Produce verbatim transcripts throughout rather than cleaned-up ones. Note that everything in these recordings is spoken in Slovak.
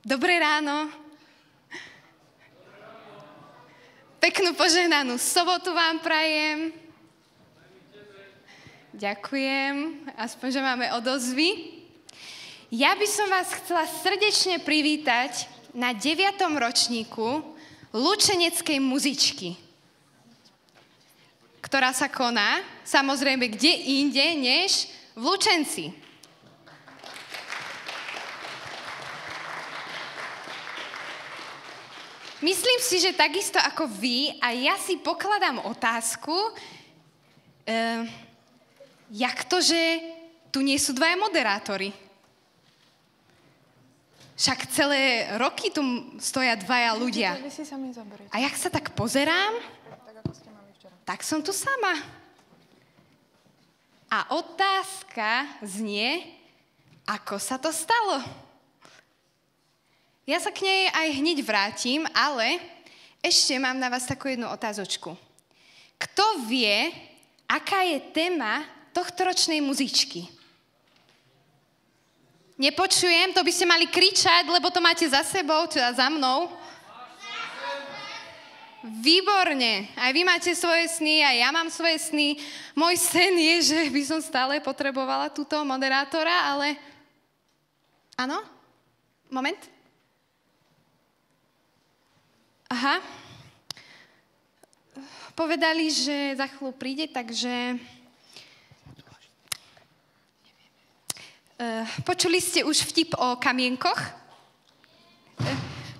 Dobré ráno. Peknú požehnanú sobotu vám prajem. Ďakujem, aspoň, že máme odozvy. Ja by som vás chcela srdečne privítať na deviatom ročníku Lučeneckej muzičky, ktorá sa koná, samozrejme, kde inde, než v Lučenci. Myslím si, že takisto ako vy, a ja si pokladám otázku, uh, jak to, že tu nie sú dvaja moderátori? Však celé roky tu stoja dvaja ľudia. A jak sa tak pozerám, tak som tu sama. A otázka znie, ako sa to stalo? Ja sa k nej aj hneď vrátim, ale ešte mám na vás takú jednu otázočku. Kto vie, aká je téma tohtoročnej muzičky? Nepočujem, to by ste mali kričať, lebo to máte za sebou, teda za mnou. Výborne. Aj vy máte svoje sny, aj ja mám svoje sny. Môj sen je, že by som stále potrebovala túto moderátora, ale... Áno? Moment. Aha. Povedali, že za chvíľu príde, takže... Uh, počuli ste už vtip o kamienkoch? Uh,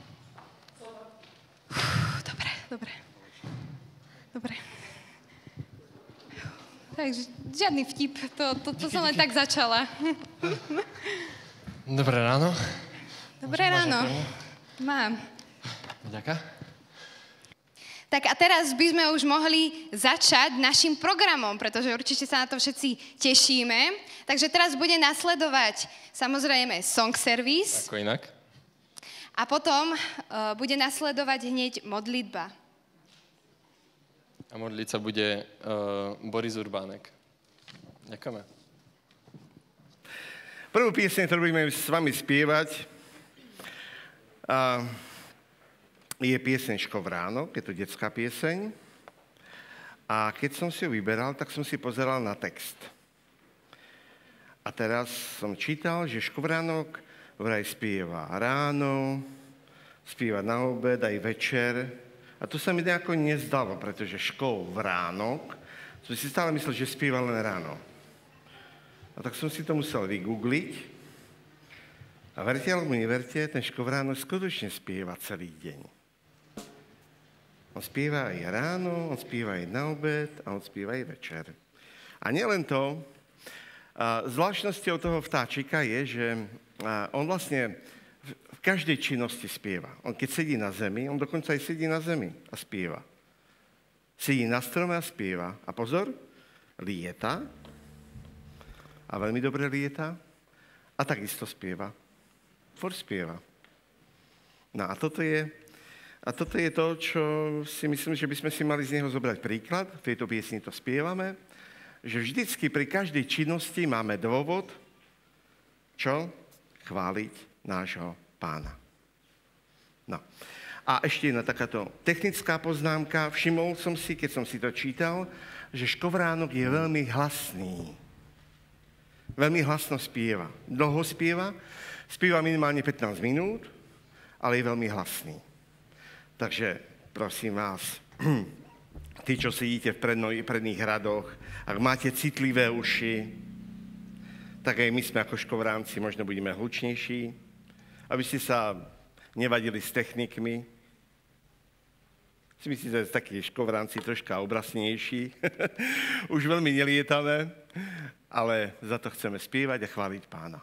dobre, dobre. Dobre. Takže žiadny vtip, to, to, to som len tak začala. Dobré ráno. Dobré ráno. Mám. Ďakujem. Tak a teraz by sme už mohli začať našim programom, pretože určite sa na to všetci tešíme. Takže teraz bude nasledovať samozrejme song service. Ako inak. A potom uh, bude nasledovať hneď modlitba. A modliť sa bude uh, Boris Urbánek. Ďakujeme. Prvú pieseň, ktorú budeme s vami spievať, uh, je pieseň Škovránok, je to detská pieseň. A keď som si ju vyberal, tak som si pozeral na text. A teraz som čítal, že Škovránok vraj spieva ráno, spieva na obed aj večer. A to sa mi nejako nezdalo, pretože Škovránok, som si stále myslel, že spieva len ráno. A tak som si to musel vygoogliť. A verte alebo neverte, ten Škovránok skutočne spieva celý deň. On spieva aj ráno, on spieva aj na obed a on spieva aj večer. A nielen to, zvláštnosťou toho vtáčika je, že on vlastne v každej činnosti spieva. On keď sedí na zemi, on dokonca aj sedí na zemi a spieva. Sedí na strome a spieva. A pozor, lieta. A veľmi dobre lieta. A takisto spieva. Furt spieva. No a toto je... A toto je to, čo si myslím, že by sme si mali z neho zobrať príklad. V tejto piesni to spievame. Že vždycky pri každej činnosti máme dôvod, čo? Chváliť nášho Pána. No. A ešte jedna takáto technická poznámka. Všimol som si, keď som si to čítal, že Škovránok je veľmi hlasný. Veľmi hlasno spieva. Dlho spieva. Spieva minimálne pätnásť minút, ale je veľmi hlasný. Takže prosím vás, tí, čo sedíte v predno, predných radoch, ak máte citlivé uši, tak aj my sme ako škovránci možno budeme hlučnejší, aby ste sa nevadili s technikmi. Si myslíte, že takí škovránci troška obraznejší, už veľmi nelietame, ale za to chceme spievať a chváliť Pána.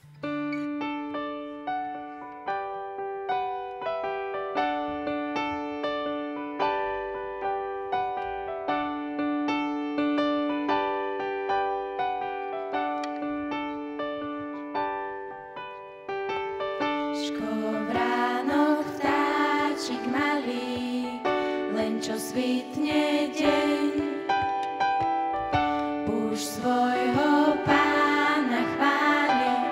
Škovránok, vtáčik malý, len čo svitne deň, už svojho Pána chváli.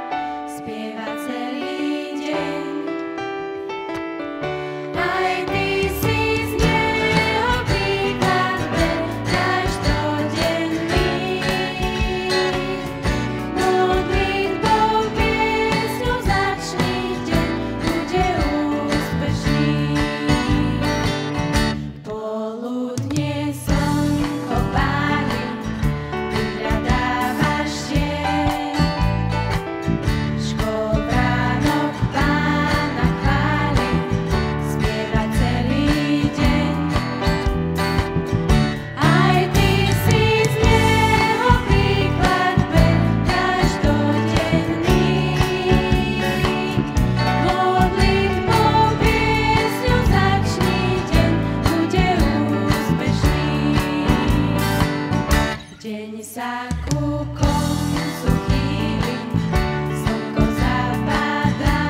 sa ku koncu chýli, slnko zapadá.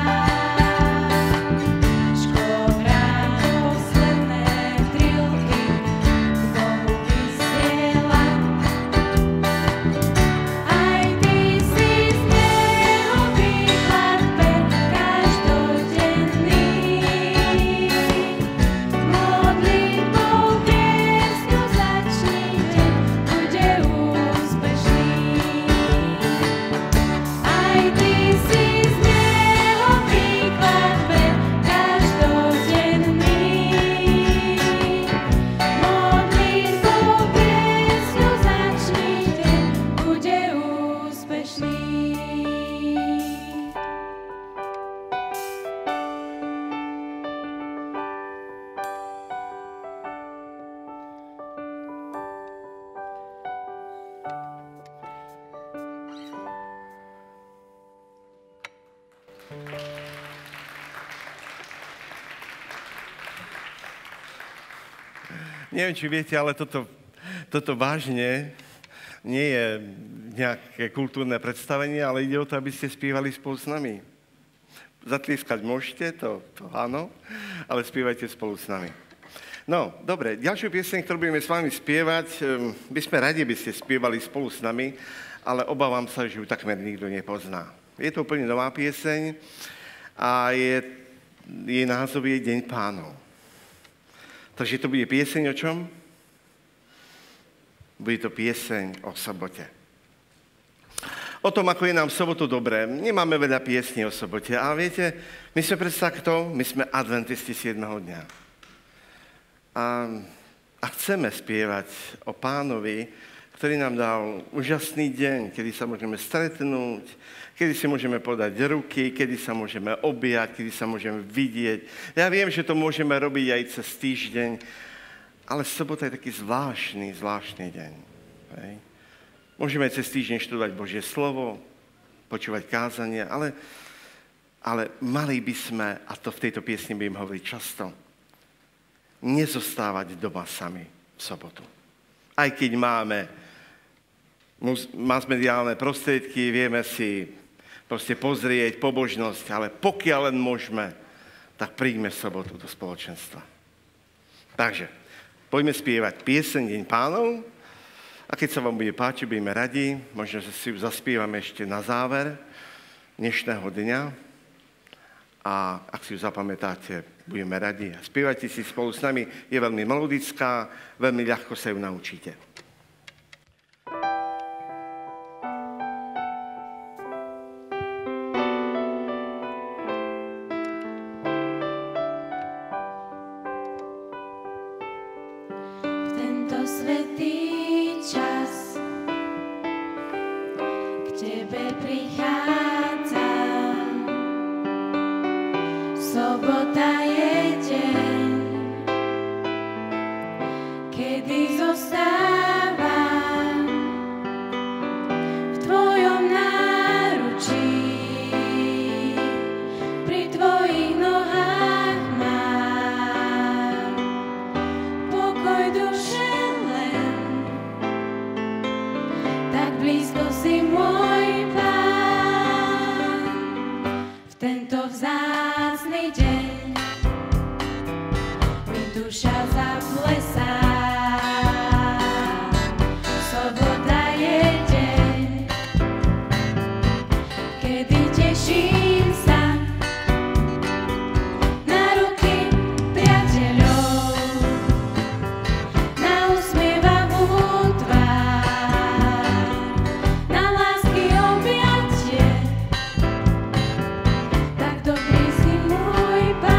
Škvrán posledné trilky k Bohu vysiela. Aj ty si z neho príklad per každodenný. Modlitbou piesňu začnite, bude úspešný. Aj ty si z neho príklad per každodenný. Modlitbou piesňu začnite, bude úspešný. Neviem, či viete, ale toto, toto vážne nie je nejaké kultúrne predstavenie, ale ide o to, aby ste spievali spolu s nami. Zatlieskať môžete, to, to áno, ale spievajte spolu s nami. No, dobre, ďalšiu pieseň, ktorú budeme s vami spievať, um, by sme radi, by ste spievali spolu s nami, ale obávam sa, že ju takmer nikto nepozná. Je to úplne nová pieseň a je, jej názov je Deň Pánov. Takže to bude pieseň o čom? Bude to pieseň o sobote. O tom, ako je nám v sobotu dobré. Nemáme veľa piesní o sobote, ale viete, my sme predsa kto? My sme adventisti siedmeho dňa. A, a chceme spievať o Pánovi, ktorý nám dal úžasný deň, kedy sa môžeme stretnúť, kedy si môžeme podať ruky, kedy sa môžeme objať, kedy sa môžeme vidieť. Ja viem, že to môžeme robiť aj cez týždeň, ale sobota je taký zvláštny, zvláštny deň. Hej. Môžeme aj cez týždeň študovať Božie slovo, počúvať kázania, ale, ale mali by sme, a to v tejto piesni budem hovoriť často, nezostávať doma sami v sobotu. Aj keď máme masmediálne prostriedky, vieme si proste pozrieť pobožnosť, ale pokiaľ len môžeme, tak príďme v sobotu do spoločenstva. Takže, poďme spievať pieseň Deň Pánov a keď sa vám bude páčiť, budeme radi, možno, že si ju zaspievame ešte na záver dnešného dňa a ak si ju zapamätáte, budeme radi. Spievajte si spolu s nami, je veľmi melodická, veľmi ľahko sa ju naučíte. Tak dobrý si môj Pán.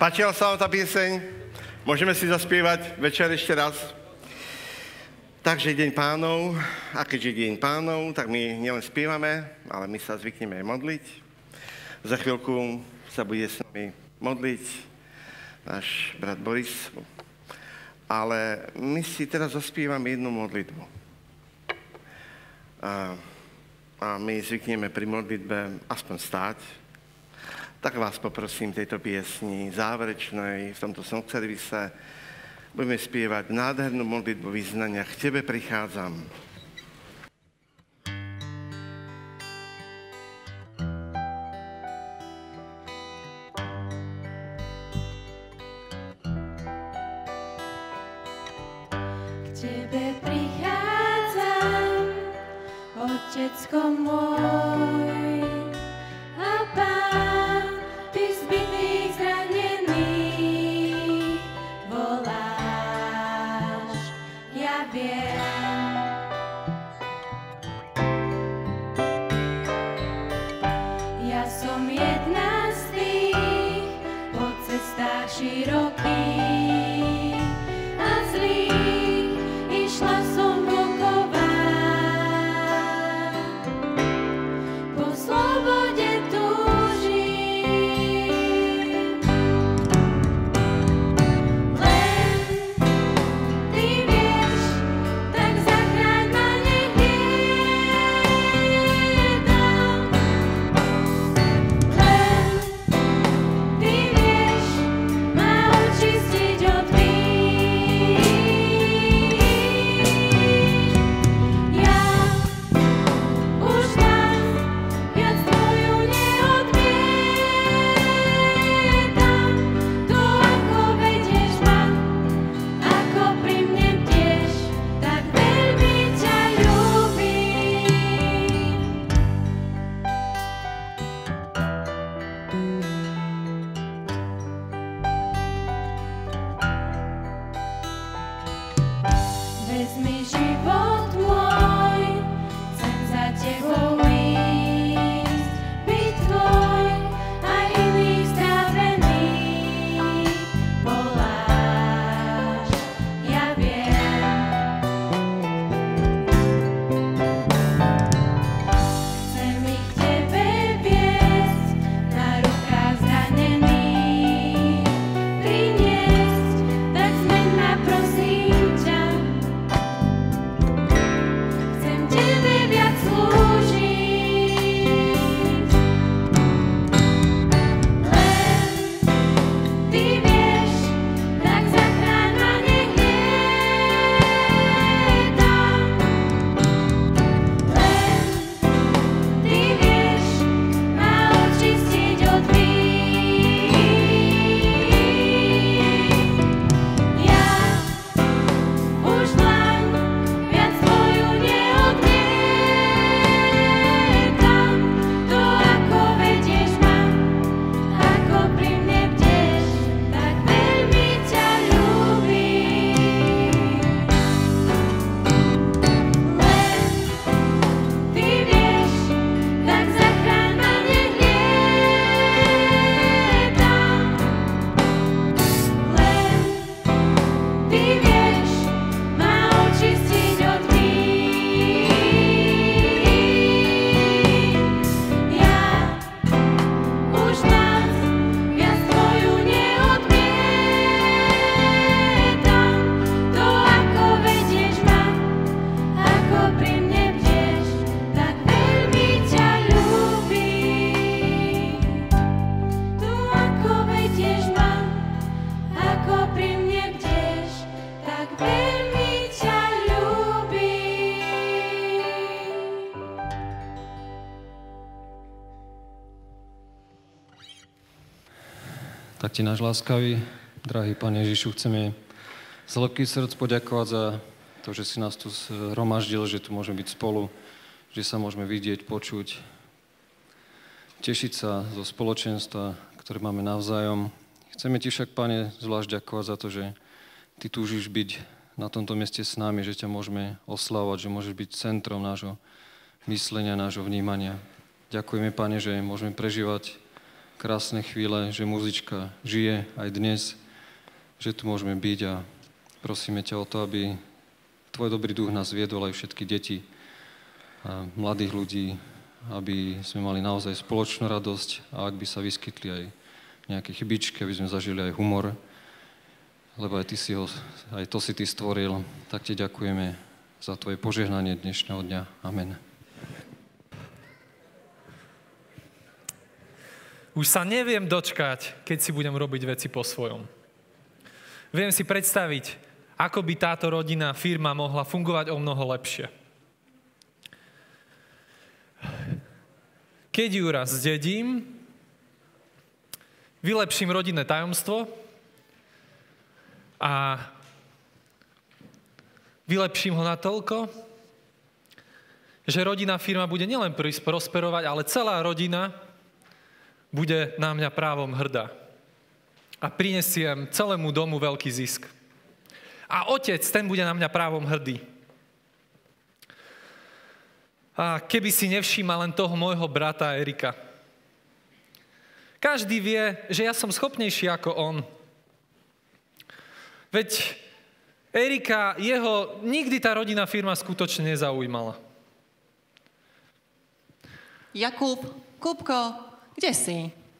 Páčila sa vám tá pieseň? Môžeme si zaspievať večer ešte raz? Takže Deň Pánov, a keďže Deň Pánov, tak my nielen spievame, ale my sa zvykneme aj modliť. Za chvíľku sa bude s nami modliť náš brat Boris, ale my si teraz zaspievame jednu modlitbu. A, a my zvykneme pri modlitbe aspoň stáť. Tak vás poprosím tejto piesni záverečnej v tomto song servise. Budeme spievať nádhernú modlitbu vyznania. K Tebe prichádzam. K Tebe prichádzam, Otecko môj, a Pán, Ty zbitých zranených voláš, ja viem. Ja som jedna z tých po cestách širokých a zlých, išla som boková. Po slobode túžim, len Ty vieš, tak zachráň ma, nech hliadam. Len Ty vieš ma očistiť od vín. Ja už vás viac Tvoju neodmietam. To, ako vedieš ma, ako pri mne bdieš, tak veľmi ťa ľúbim. Vezmi život môj, chcem za Tebou ísť, byť Tvoj, aj iných zdravených voláš, ja viem. Chcem ich k Tebe viesť, na rukách zranených priniesť, tak zmeň ma, prosím ťa. Chcem Tebe viac slúžiť, len Ty vieš, tak zachráň ma, nech hliadam. Len Ty vieš ma očistiť od vín. Ja už dlaň viac Tvoju neodmietam. To, ako vedieš ma, ako pri mne bdieš, tak veľmi ťa ľúbim. Len Ty vieš, tak zachráň ma, nech hliadam. Len Ty vieš ma očistiť od vín. Ja už vás viac Tvoju neodmietam. To, ako vedieš ma, ako pri mne bdieš, tak veľmi ťa ľúbim. To, ako vedieš ma, ako pri mne bdieš, tak veľmi ťa ľúbim. Tak Ti, náš láskavý, drahý Pane Ježišu, chceme z hĺbky srdc poďakovať za to, že si nás tu zhromaždil, že tu môžeme byť spolu, že sa môžeme vidieť, počuť, tešiť sa zo spoločenstva, ktoré máme navzájom. Chceme Ti však, Pane, zvlášť ďakovať za to, že Ty túžiš byť na tomto mieste s nami, že ťa môžeme oslavovať, že môžeš byť centrom nášho myslenia, nášho vnímania. Ďakujeme, Pane, že môžeme prežívať krásne chvíle, že muzička žije aj dnes, že tu môžeme byť a prosíme ťa o to, aby tvoj dobrý duch nás viedol aj všetky deti a mladých ľudí, aby sme mali naozaj spoločnú radosť a ak by sa vyskytli aj nejaké chybičky, aby sme zažili aj humor, lebo aj ty si ho, aj to si ty stvoril, tak ti ďakujeme za tvoje požehnanie dnešného dňa. Amen. Už sa neviem dočkať, keď si budem robiť veci po svojom. Viem si predstaviť, ako by táto rodinná firma mohla fungovať o mnoho lepšie. Keď ju raz zdedím, vylepším rodinné tajomstvo a vylepším ho natoľko, že rodinná firma bude nielen prosperovať, ale celá rodina bude na mňa právom hrdá. A prinesiem celému domu veľký zisk. A otec, ten bude na mňa právom hrdý. A keby si nevšímal len toho môjho brata Erika. Každý vie, že ja som schopnejší ako on. Veď Erika, jeho nikdy tá rodinná firma skutočne nezaujímala. Jakub, Kúbko, kde si?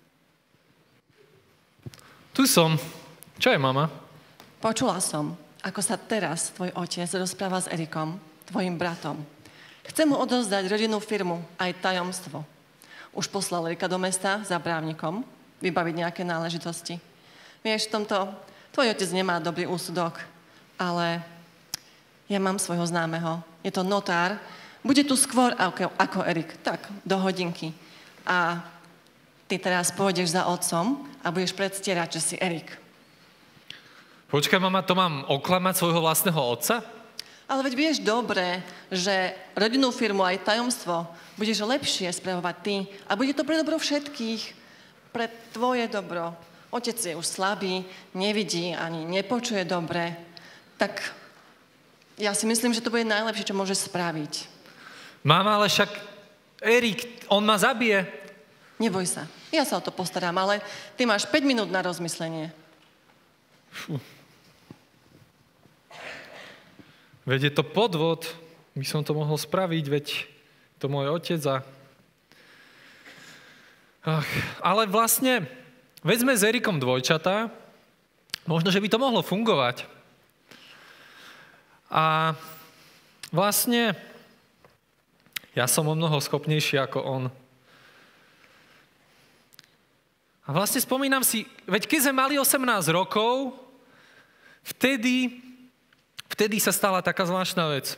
Tu som. Čo je, mama? Počula som, ako sa teraz tvoj otec rozpráva s Erikom, tvojim bratom. Chcem mu odovzdať rodinnú firmu, aj tajomstvo. Už poslal Erika do mesta za právnikom, vybaviť nejaké náležitosti. Vieš, v tomto tvoj otec nemá dobrý úsudok, ale ja mám svojho známeho. Je to notár, bude tu skôr ako, ako Erik, tak do hodinky. A ty teraz pôjdeš za otcom a budeš predstierať, že si Erik. Počkaj, mama, to mám oklamať svojho vlastného otca? Ale veď vieš dobre, že rodinnú firmu aj tajomstvo budeš lepšie spravovať ty a bude to pre dobro všetkých, pre tvoje dobro. Otec je už slabý, nevidí ani nepočuje dobre, tak ja si myslím, že to bude najlepšie, čo môže spraviť. Mama, ale však Erik, on ma zabije. Neboj sa, ja sa o to postarám, ale ty máš päť minút na rozmyslenie. Fú. Veď je to podvod, by som to mohol spraviť, veď to môj otec a... Ach, ale vlastne, veď sme s Erikom dvojčatá, možno, že by to mohlo fungovať. A vlastne, ja som o mnoho schopnejší ako on. A vlastne spomínam si, veď keď sme mali osemnásť rokov, vtedy... Vtedy sa stala taká zvláštna vec.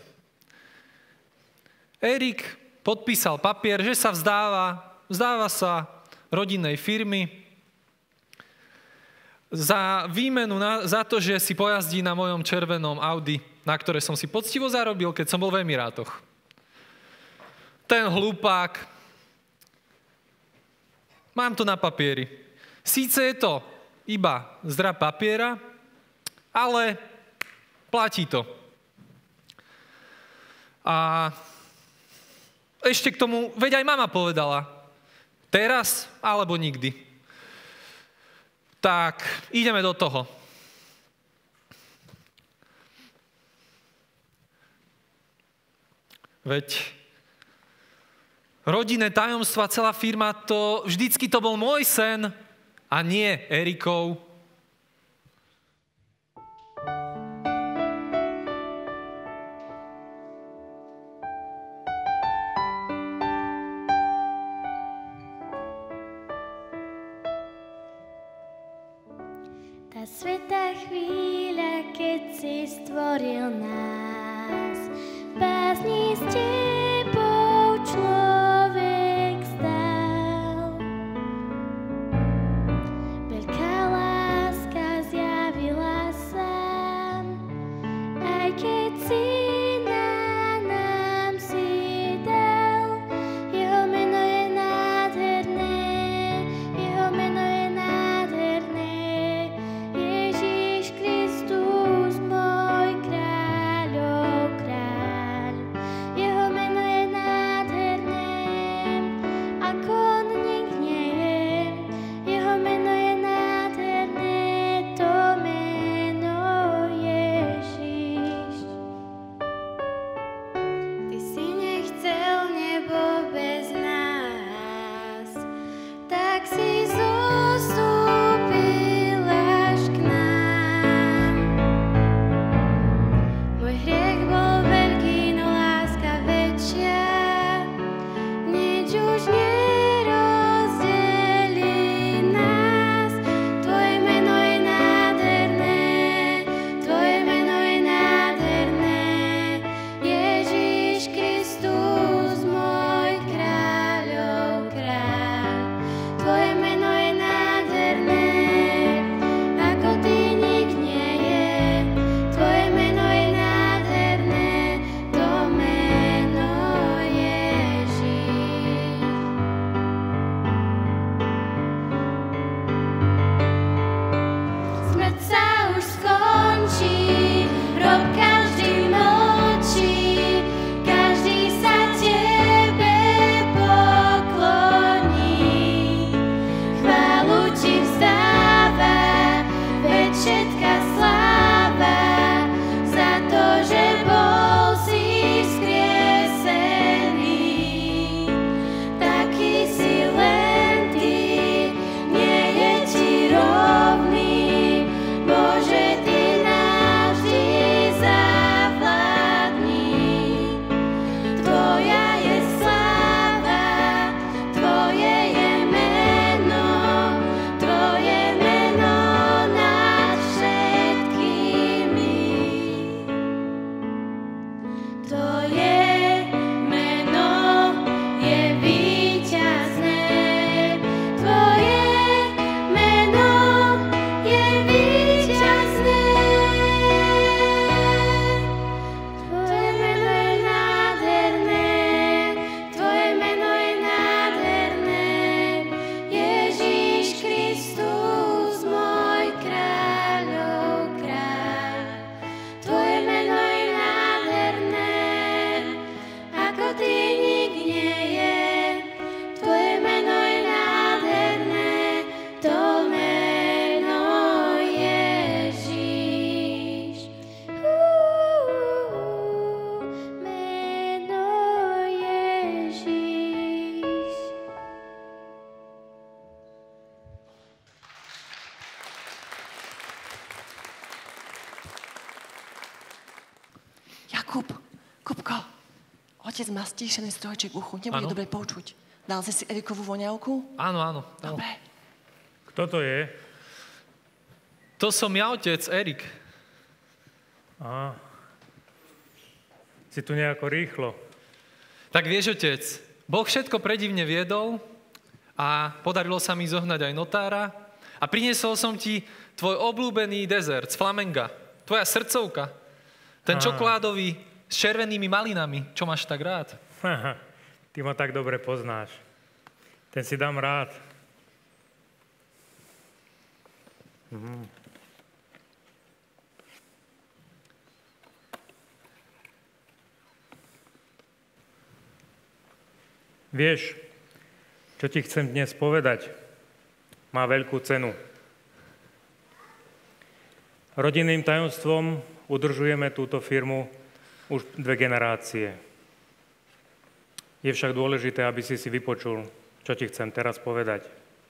Erik podpísal papier, že sa vzdáva, vzdáva sa rodinnej firmy za výmenu, na, za to, že si pojazdí na mojom červenom Audi, na ktoré som si poctivo zarobil, keď som bol v Emirátoch. Ten hlupák. Mám to na papieri. Síce je to iba zdrab papiera, ale platí to. A ešte k tomu, veď aj mama povedala, teraz alebo nikdy. Tak, ideme do toho. Veď rodinné tajomstva, celá firma, to vždycky to bol môj sen a nie Erikov. Tá svätá chvíľa, keď si stvoril nás, v bázni s tebou človek stal. Veľká láska zjavila sa, aj keď si na nám si dal. Jeho meno je nádherné, jeho meno je nádherné. Ježiš Kristus, môj kráľov kráľ. Jeho meno je nádherné, ako on nik nie je. Jakub, Kupko, otec má stíšený strojček v uchu, nebude Áno. dobre počuť. Dal si si Erikovú voňavku? Áno, áno. dal. Dobre. Kto to je? To som ja, otec, Erik. Á. Si tu nejako rýchlo. Tak vieš, otec, Boh všetko predivne viedol a podarilo sa mi zohnať aj notára a priniesol som ti tvoj obľúbený dezert z flamenga. Tvoja srdcovka. Ten Á. čokoládový s červenými malinami. Čo máš tak rád? Haha, ty ma tak dobre poznáš. Ten si dám rád. Mhm. Vieš, čo ti chcem dnes povedať, má veľkú cenu. Rodinným tajomstvom udržujeme túto firmu už dve generácie. Je však dôležité, aby si si vypočul, čo ti chcem teraz povedať.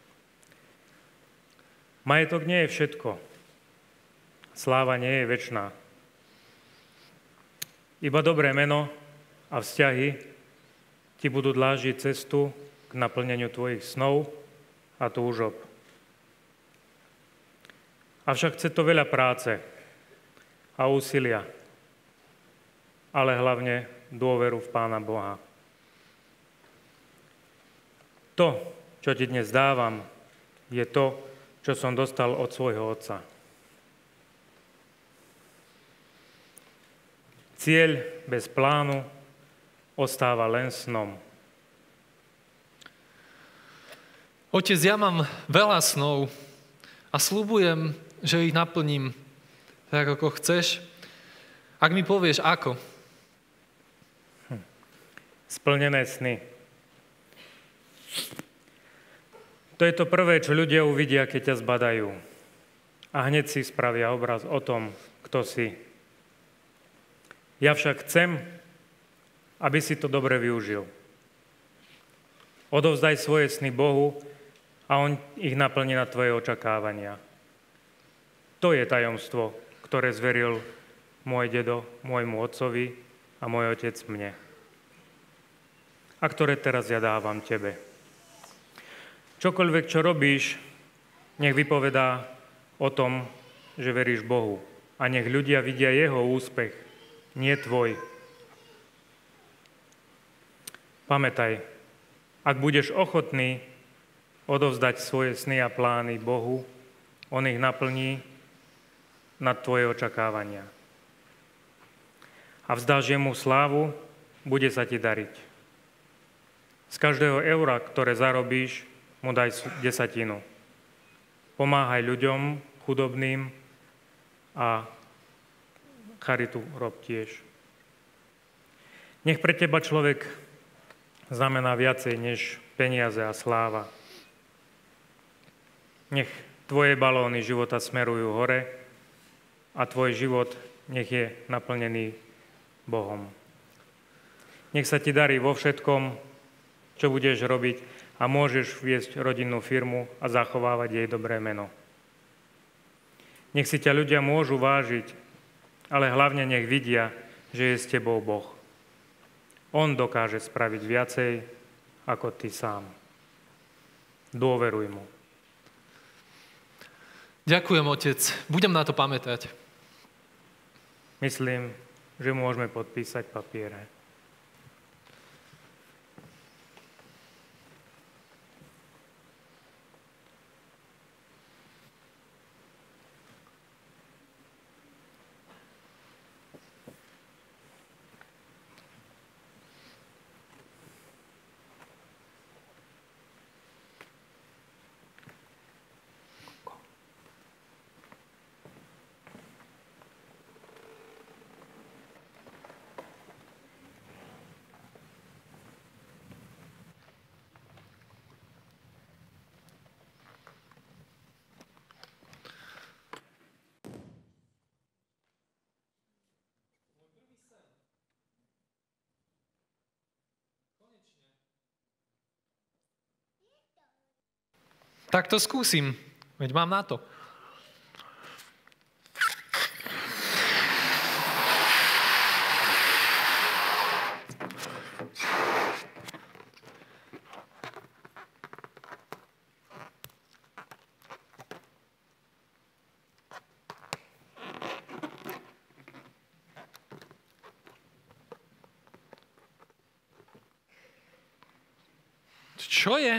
Majetok nie je všetko. Sláva nie je večná. Iba dobré meno a vzťahy ti budú dlážiť cestu k naplneniu tvojich snov a túžob. Avšak chce to veľa práce a úsilia, ale hlavne dôveru v Pána Boha. To, čo ti dnes dávam, je to, čo som dostal od svojho otca. Cieľ bez plánu ostáva len snom. Otec, ja mám veľa snov a sľubujem, že ich naplním tak, ako chceš. Ak mi povieš, ako. Hm. Splnené sny. To je to prvé, čo ľudia uvidia, keď ťa zbadajú. A hneď si spravia obraz o tom, kto si. Ja však chcem, aby si to dobre využil. Odovzdaj svoje sny Bohu a On ich naplní na tvoje očakávania. To je tajomstvo, ktoré zveril môj dedo môjmu otcovi a môj otec mne. A ktoré teraz ja dávam tebe. Čokoľvek, čo robíš, nech vypovedá o tom, že veríš Bohu. A nech ľudia vidia jeho úspech, nie tvoj. Pamätaj, ak budeš ochotný odovzdať svoje sny a plány Bohu, On ich naplní nad tvoje očakávania. A vzdáš jemu slávu, bude sa ti dariť. Z každého eura, ktoré zarobíš, mu daj desatinu. Pomáhaj ľuďom, chudobným a charitu rob tiež. Nech pre teba človek znamená viacej než peniaze a sláva. Nech tvoje balóny života smerujú hore a tvoj život nech je naplnený Bohom. Nech sa ti darí vo všetkom, čo budeš robiť a môžeš viesť rodinnú firmu a zachovávať jej dobré meno. Nech si ťa ľudia môžu vážiť, ale hlavne nech vidia, že je s tebou Boh. On dokáže spraviť viacej ako ty sám. Dôveruj mu. Ďakujem, otec. Budem na to pamätať. Myslím, že môžeme podpísať papiere. Tak to skúsim, veď mám na to. Čo je?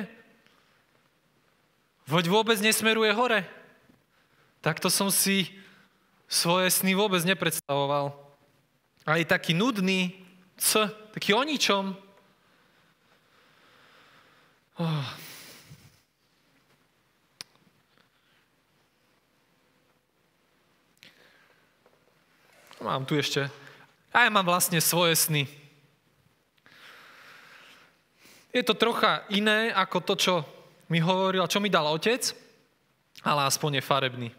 Voď vôbec nesmeruje hore. Takto som si svoje sny vôbec nepredstavoval. Aj taký nudný, c, taký o ničom. Oh. Mám tu ešte, aj mám vlastne svoje sny. Je to trocha iné ako to, čo mi hovoril, čo mi dal otec, ale aspoň je farebný.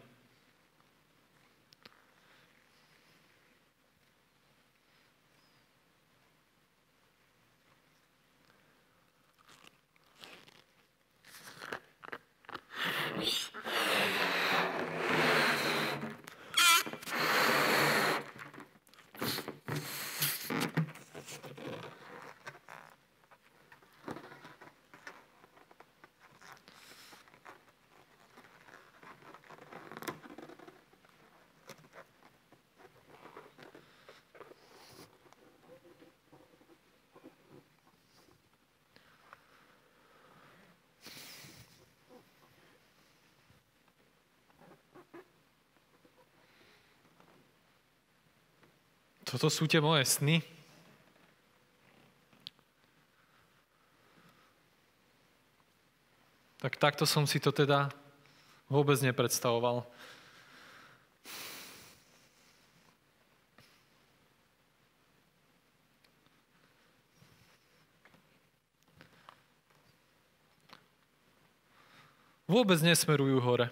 Toto sú tie moje sny. Tak takto som si to teda vôbec nepredstavoval. Vôbec nesmerujú hore.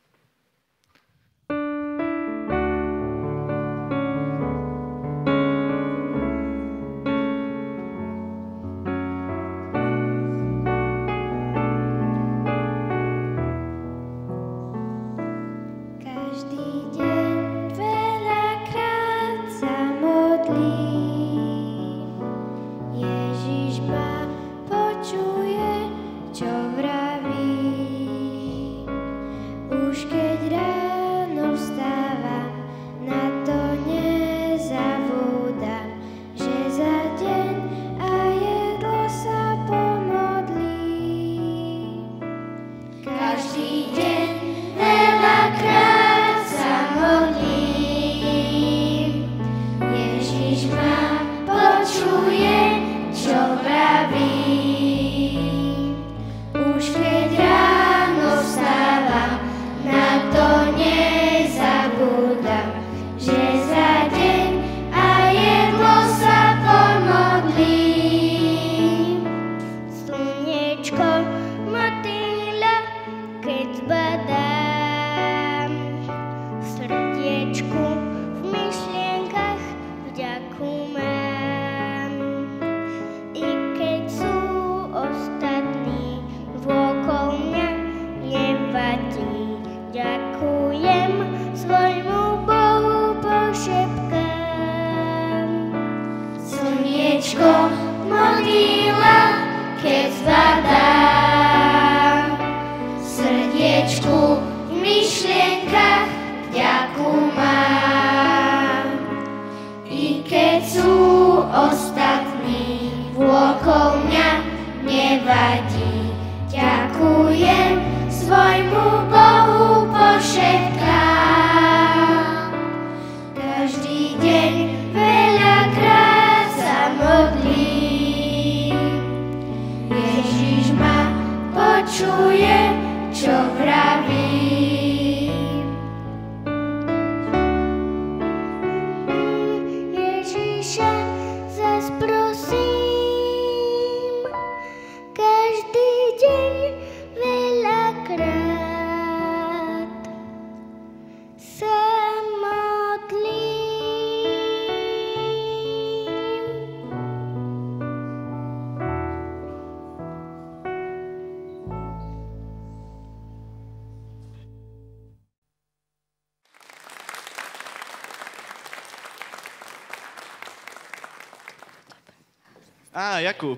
Á, Jakub.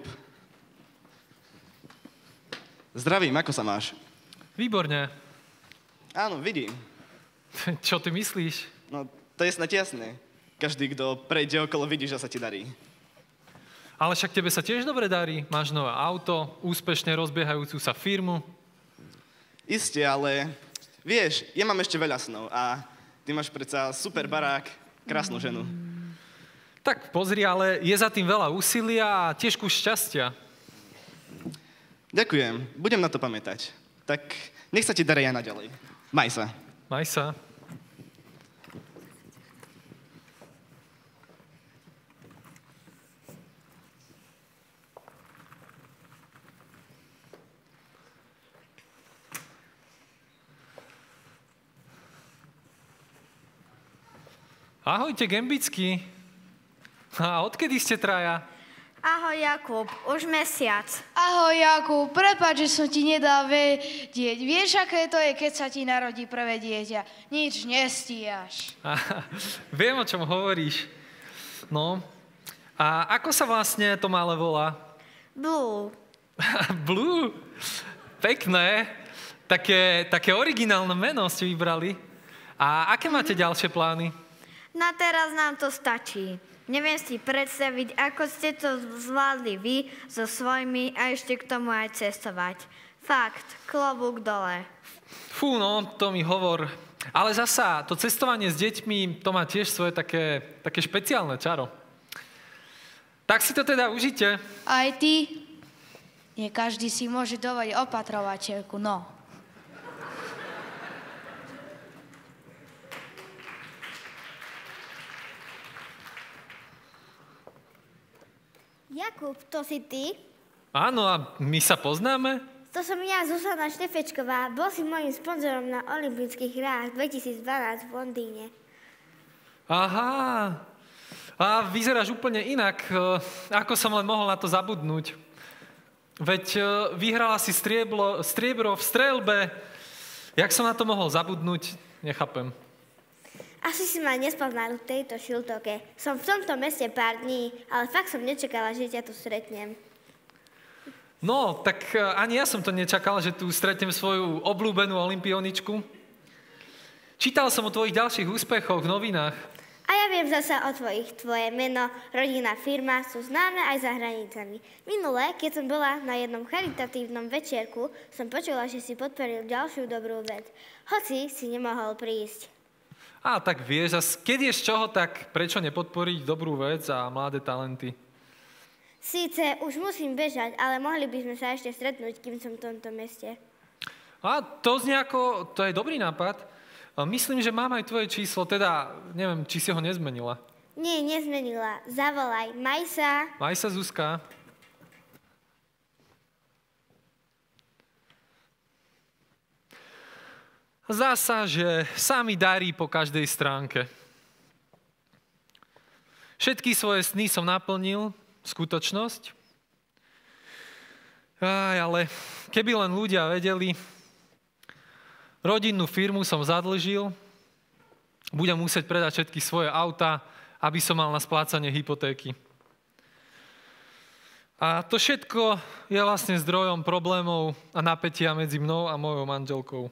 Zdravím, ako sa máš? Výborne. Áno, vidím. Čo ty myslíš? No, to je snad jasné. Každý, kto prejde okolo, vidí, že sa ti darí. Ale však tebe sa tiež dobre darí. Máš nové auto, úspešne rozbiehajúcu sa firmu. Isté, ale vieš, ja mám ešte veľa snov a ty máš predsa super barák, krásnu ženu. Tak pozri, ale je za tým veľa úsilia a tiež kus šťastia. Ďakujem, budem na to pamätať. Tak nech sa ti darí aj naďalej. Maj sa. Maj sa. Ahojte, Gembický. A odkedy ste traja? Ahoj Jakub, už mesiac. Ahoj Jakub, prepáč, že som ti nedal vedieť. Vieš, aké to je, keď sa ti narodí prvé dieťa? Nič nestíhaš. Viem, o čom hovoríš. No, a ako sa vlastne to malé volá? Blue. Blue? Pekné. Také, také originálne meno ste vybrali. A aké máte ďalšie plány? Na teraz nám to stačí. Neviem si predstaviť, ako ste to zvládli vy so svojimi a ešte k tomu aj cestovať. Fakt, klobúk dole. Fú, no, to mi hovor. Ale zasa, to cestovanie s deťmi, to má tiež svoje také, také špeciálne čaro. Tak si to teda užite. Aj ty? Nie každý si môže dovoliť opatrovateľku, no. Jakub, to si ty? Áno, a my sa poznáme? To som ja, Zuzana Štefečková. Bol si môjim sponzorom na olympijských hrách dvetisícdvanásť v Londýne. Aha. A vyzeráš úplne inak. Ako som len mohol na to zabudnúť? Veď vyhrala si strieblo, striebro v streľbe. Jak som na to mohol zabudnúť? Nechápem. Asi si ma nespoznal v tejto šiltoke. Som v tomto meste pár dní, ale fakt som nečakala, že ťa tu stretnem. No, tak ani ja som to nečakal, že tu stretnem svoju obľúbenú olympioničku. Čítal som o tvojich ďalších úspechoch v novinách. A ja viem zasa o tvojich. Tvoje meno, rodina, firma sú známe aj za hranicami. Minule, keď som bola na jednom charitatívnom večierku, som počula, že si podporil ďalšiu dobrú vec. Hoci si nemohol prísť. Á, tak vieš, a keď je z čoho, tak prečo nepodporiť dobrú vec a mladé talenty? Síce už musím bežať, ale mohli by sme sa ešte stretnúť, kým som v tomto meste. A to znie ako, to je dobrý nápad. Myslím, že mám aj tvoje číslo, teda neviem, či si ho nezmenila. Nie, nezmenila. Zavolaj. Maj sa. Maj sa, Zuzka. Zasa, že sa mi darí po každej stránke. Všetky svoje sny som naplnil, skutočnosť. Aj, ale keby len ľudia vedeli, rodinnú firmu som zadlžil, budem musieť predať všetky svoje autá, aby som mal na splácanie hypotéky. A to všetko je vlastne zdrojom problémov a napätia medzi mnou a mojou manželkou.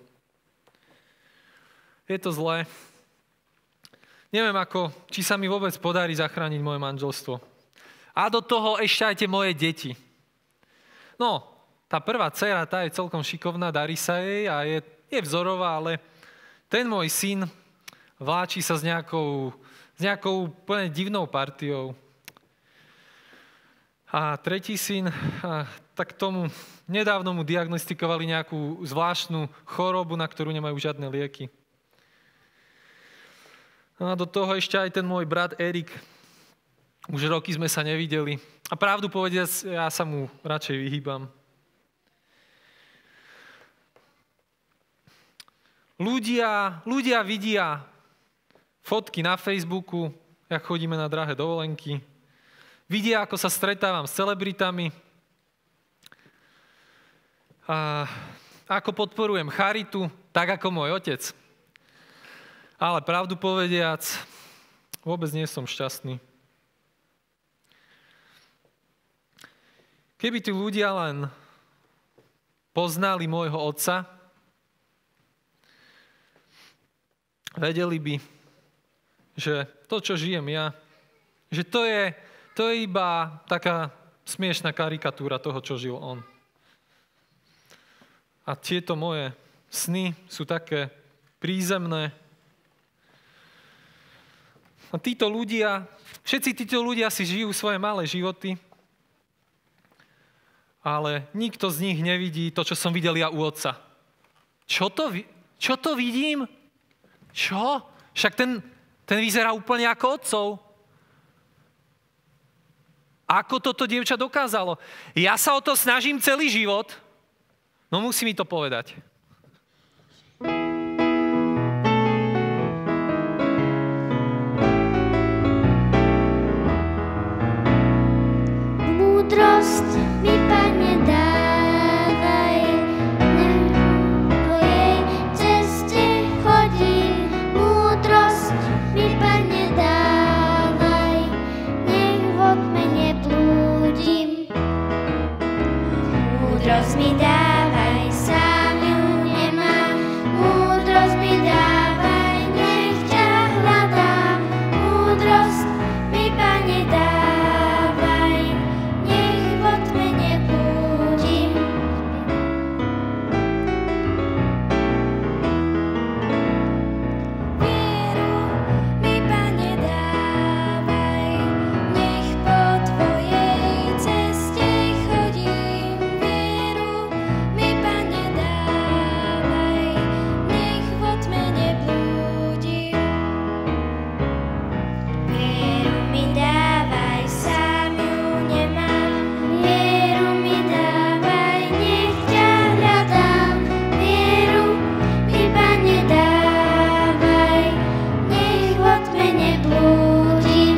Je to zlé. Neviem ako, či sa mi vôbec podarí zachrániť moje manželstvo. A do toho ešte aj tie moje deti. No, tá prvá dcera, tá je celkom šikovná, darí sa jej a je, je vzorová, ale ten môj syn vláči sa s nejakou, s nejakou úplne divnou partiou. A tretí syn, a tak tomu nedávno mu diagnostikovali nejakú zvláštnu chorobu, na ktorú nemajú žiadne lieky. No a do toho ešte aj ten môj brat Erik. Už roky sme sa nevideli. A pravdu povediac, ja sa mu radšej vyhýbam. Ľudia, ľudia vidia fotky na Facebooku, jak chodíme na drahé dovolenky. Vidia, ako sa stretávam s celebritami. A ako podporujem charitu, tak ako môj otec. Ale pravdu povediac, vôbec nie som šťastný. Keby tí ľudia len poznali môjho otca, vedeli by, že to, čo žijem ja, že to je to je iba taká smiešná karikatúra toho, čo žil on. A tieto moje sny sú také prízemné. A títo ľudia, všetci títo ľudia si žijú svoje malé životy, ale nikto z nich nevidí to, čo som videl ja u otca. Čo to, čo to vidím? Čo? Však ten, ten vyzerá úplne ako otcov. Ako toto dievča dokázalo? Ja sa o to snažím celý život, no musí mi to povedať. Múdrosť mi, Pane, dávaj, nech po jej ceste chodím. Múdrosť mi, Pane, dávaj, nech vo tme neblúdim. Múdrosť mi dávaj, sám ju nemám. Múdrosť mi dávaj, nech ťa hľadám. Múdrosť mi, Pane, dávaj, nech vo tme neblúdim. Vieru mi, Pane, dávaj, nech po Tvojej ceste chodím. Vieru mi, Pane, dávaj, nech vo tme neblúdim. Vieru mi dávaj, sám ju nemám. Vieru mi dávaj, nech ťa hľadám. Vieru mi, Pane, dávaj, nech vo tme neblúdim.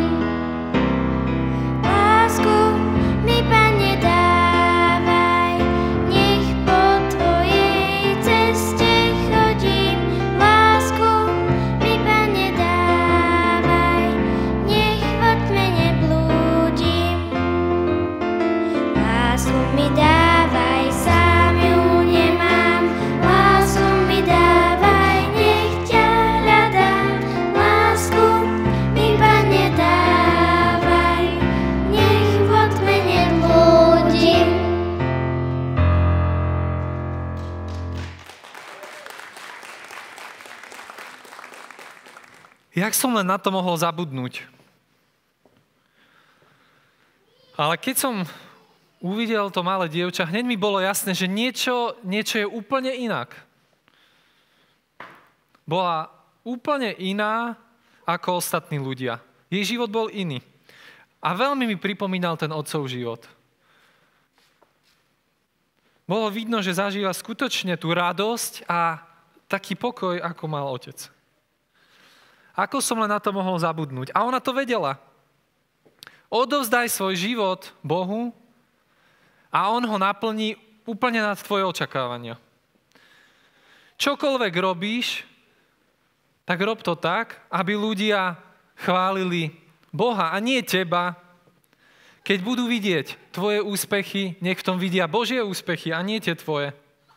Lásku mi, Pane, dávaj, nech po Tvojej ceste chodím. Lásku mi, Pane, dávaj, nech vo tme neblúdim. Lásku mi dávaj, sám ju nemám. Lásku mi dávaj, nech ťa hľadám. Lásku mi, Pane, dávaj, nech vo tme neblúdim. Jak som len na to mohol zabudnúť? Ale keď som uvidel to malé dievča, hneď mi bolo jasné, že niečo, niečo je úplne inak. Bola úplne iná ako ostatní ľudia. Jej život bol iný. A veľmi mi pripomínal ten otcov život. Bolo vidno, že zažíva skutočne tú radosť a taký pokoj, ako mal otec. Ako som len na to mohol zabudnúť? A ona to vedela. Odovzdaj svoj život Bohu a on ho naplní úplne nad tvoje očakávania. Čokoľvek robíš, tak rob to tak, aby ľudia chválili Boha a nie teba. Keď budú vidieť tvoje úspechy, nech v tom vidia Božie úspechy a nie tie tvoje.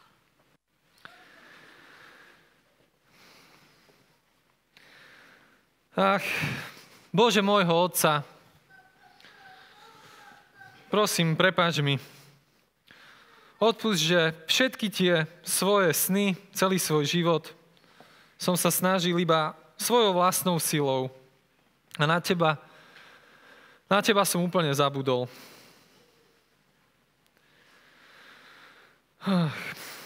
Ach, Bože môjho Otca, prosím, prepáč mi. Odpusť, že všetky tie svoje sny, celý svoj život som sa snažil iba svojou vlastnou silou. A na teba, na teba som úplne zabudol. Ach.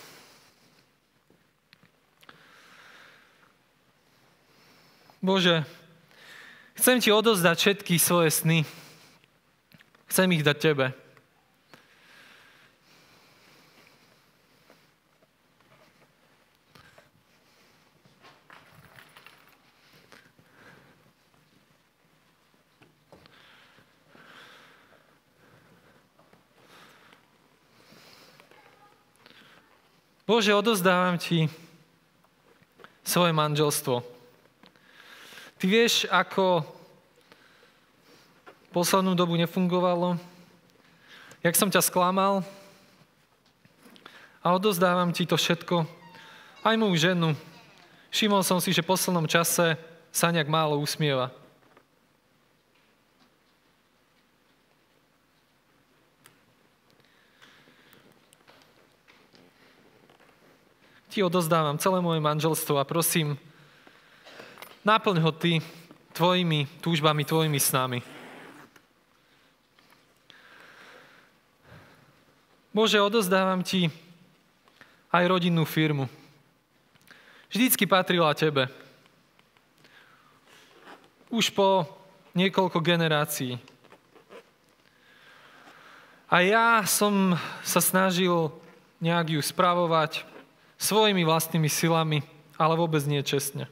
Bože, chcem ti odozdať všetky svoje sny. Chcem ich dať tebe. Bože, odozdávam ti svoje manželstvo. Ty vieš, ako poslednú dobu nefungovalo, jak som ťa sklamal a odozdávam ti to všetko, aj moju ženu. Všimol som si, že v poslednom čase sa nejak málo usmieva. ti odozdávam celé moje manželstvo a prosím, naplň ho ty tvojimi túžbami, tvojimi snami. Bože, odozdávam ti aj rodinnú firmu. Vždycky patrila tebe. Už po niekoľko generácií. A ja som sa snažil nejak ju spravovať svojimi vlastnými silami, ale vôbec nie čestne.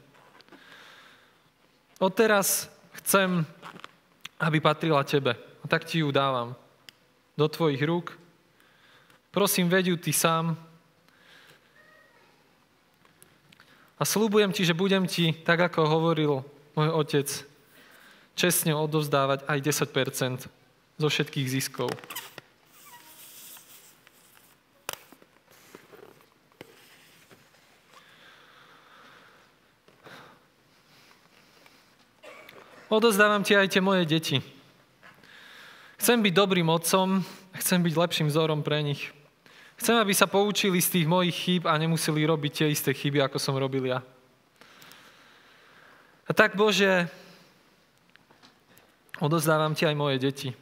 Odteraz chcem, aby patrila tebe. A tak ti ju dávam do tvojich rúk. Prosím, veď ju ty sám. A sľubujem ti, že budem ti, tak ako hovoril môj otec, čestne odovzdávať aj desať percent zo všetkých ziskov. Odozdávam ti aj tie moje deti. Chcem byť dobrým otcom, chcem byť lepším vzorom pre nich. Chcem, aby sa poučili z tých mojich chýb a nemuseli robiť tie isté chyby, ako som robil ja. A tak, Bože, odozdávam ti aj moje deti.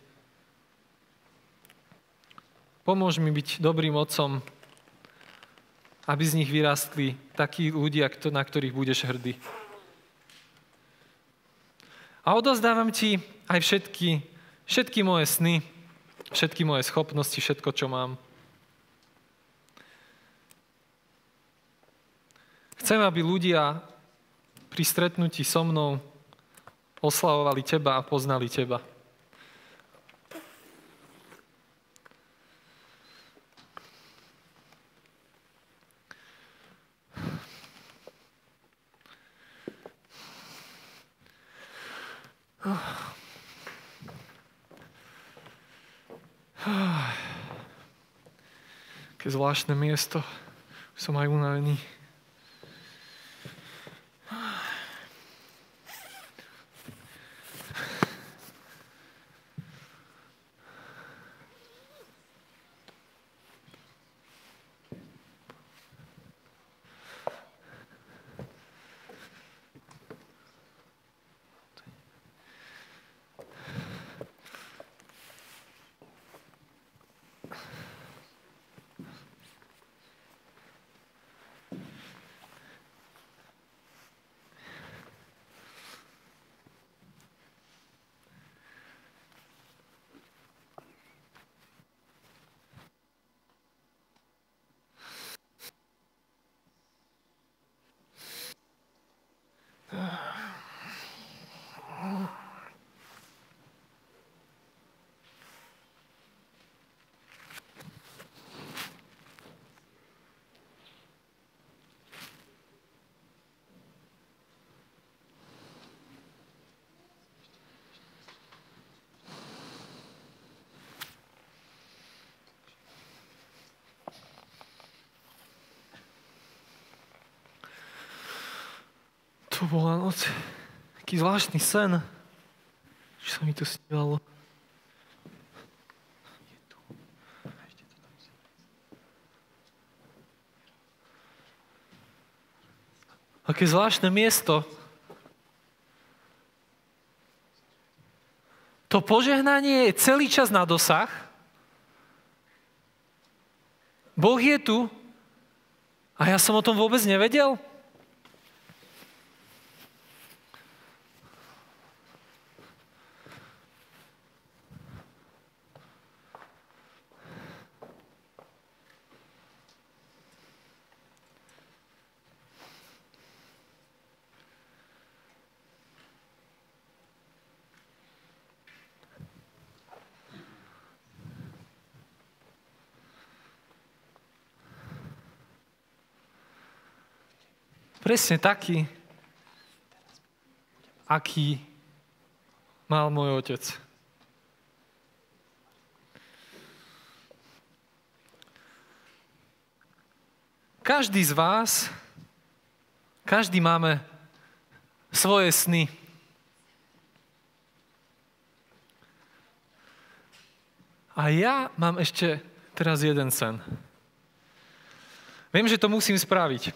Pomôž mi byť dobrým otcom, aby z nich vyrástli takí ľudia, na ktorých budeš hrdý. A odozdávam ti aj všetky, všetky moje sny, všetky moje schopnosti, všetko, čo mám. Chcem, aby ľudia pri stretnutí so mnou oslavovali teba a poznali teba. Aké zvláštne miesto. Som aj unavený. To bola noc. Taký zvláštny sen. Čo sa mi to snívalo. Aké zvláštne miesto. To požehnanie je celý čas na dosah. Boh je tu a ja som o tom vôbec nevedel. Presne taký, aký mal môj otec. Každý z vás, každý máme svoje sny. A ja mám ešte teraz jeden sen. Viem, že to musím spraviť.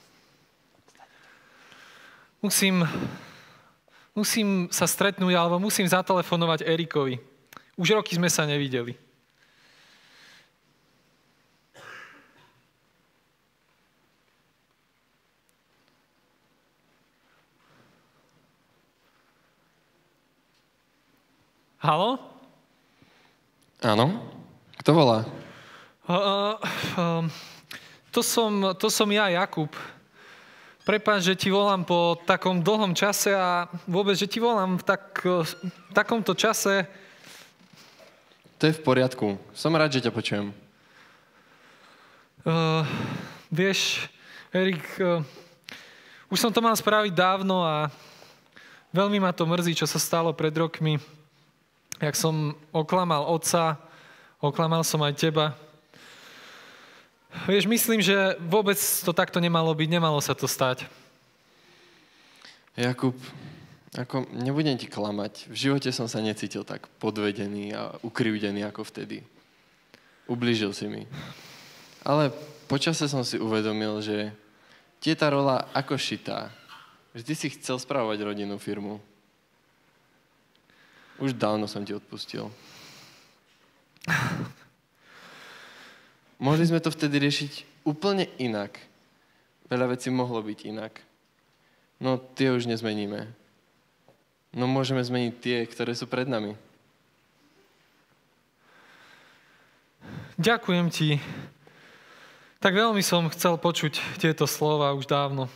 Musím, musím sa stretnúť, alebo musím zatelefonovať Erikovi. Už roky sme sa nevideli. Haló? Áno? Kto volá? Uh, uh, to, som, to som ja, Jakub. Prepáč, že ti volám po takom dlhom čase a vôbec, že ti volám v, tak, v takomto čase. To je v poriadku. Som rád, že ťa počujem. Uh, vieš, Erik, uh, už som to mal spraviť dávno a veľmi ma to mrzí, čo sa stalo pred rokmi. Jak som oklamal otca, oklamal som aj teba. Vieš, myslím, že vôbec to takto nemalo byť, nemalo sa to stať. Jakub, ako nebudem ti klamať. V živote som sa necítil tak podvedený a ukrivdený ako vtedy. Ublížil si mi. Ale počase som si uvedomil, že ti je tá rola ako šitá. Vždy si chcel spravovať rodinnú firmu. Už dávno som ti odpustil. Mohli sme to vtedy riešiť úplne inak. Veľa vecí mohlo byť inak. No tie už nezmeníme. No môžeme zmeniť tie, ktoré sú pred nami. Ďakujem ti. Tak veľmi som chcel počuť tieto slova už dávno.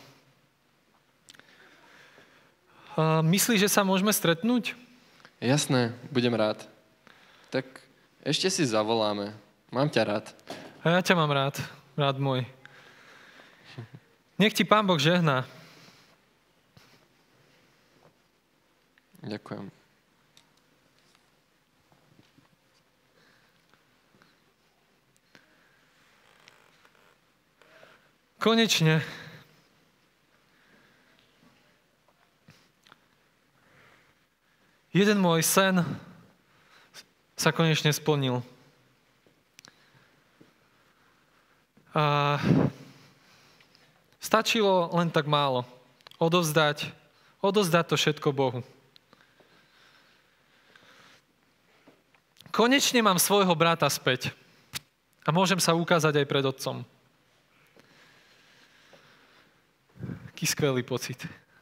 A myslíš, že sa môžeme stretnúť? Jasné, budem rád. Tak ešte si zavoláme. Mám ťa rád. A ja ťa mám rád, rád môj. Nech ti Pán Boh žehná. Ďakujem. Konečne. Jeden môj sen sa konečne splnil. A stačilo len tak málo. Odovzdať, odovzdať to všetko Bohu. Konečne mám svojho brata späť. A môžem sa ukázať aj pred otcom. Aký skvelý pocit.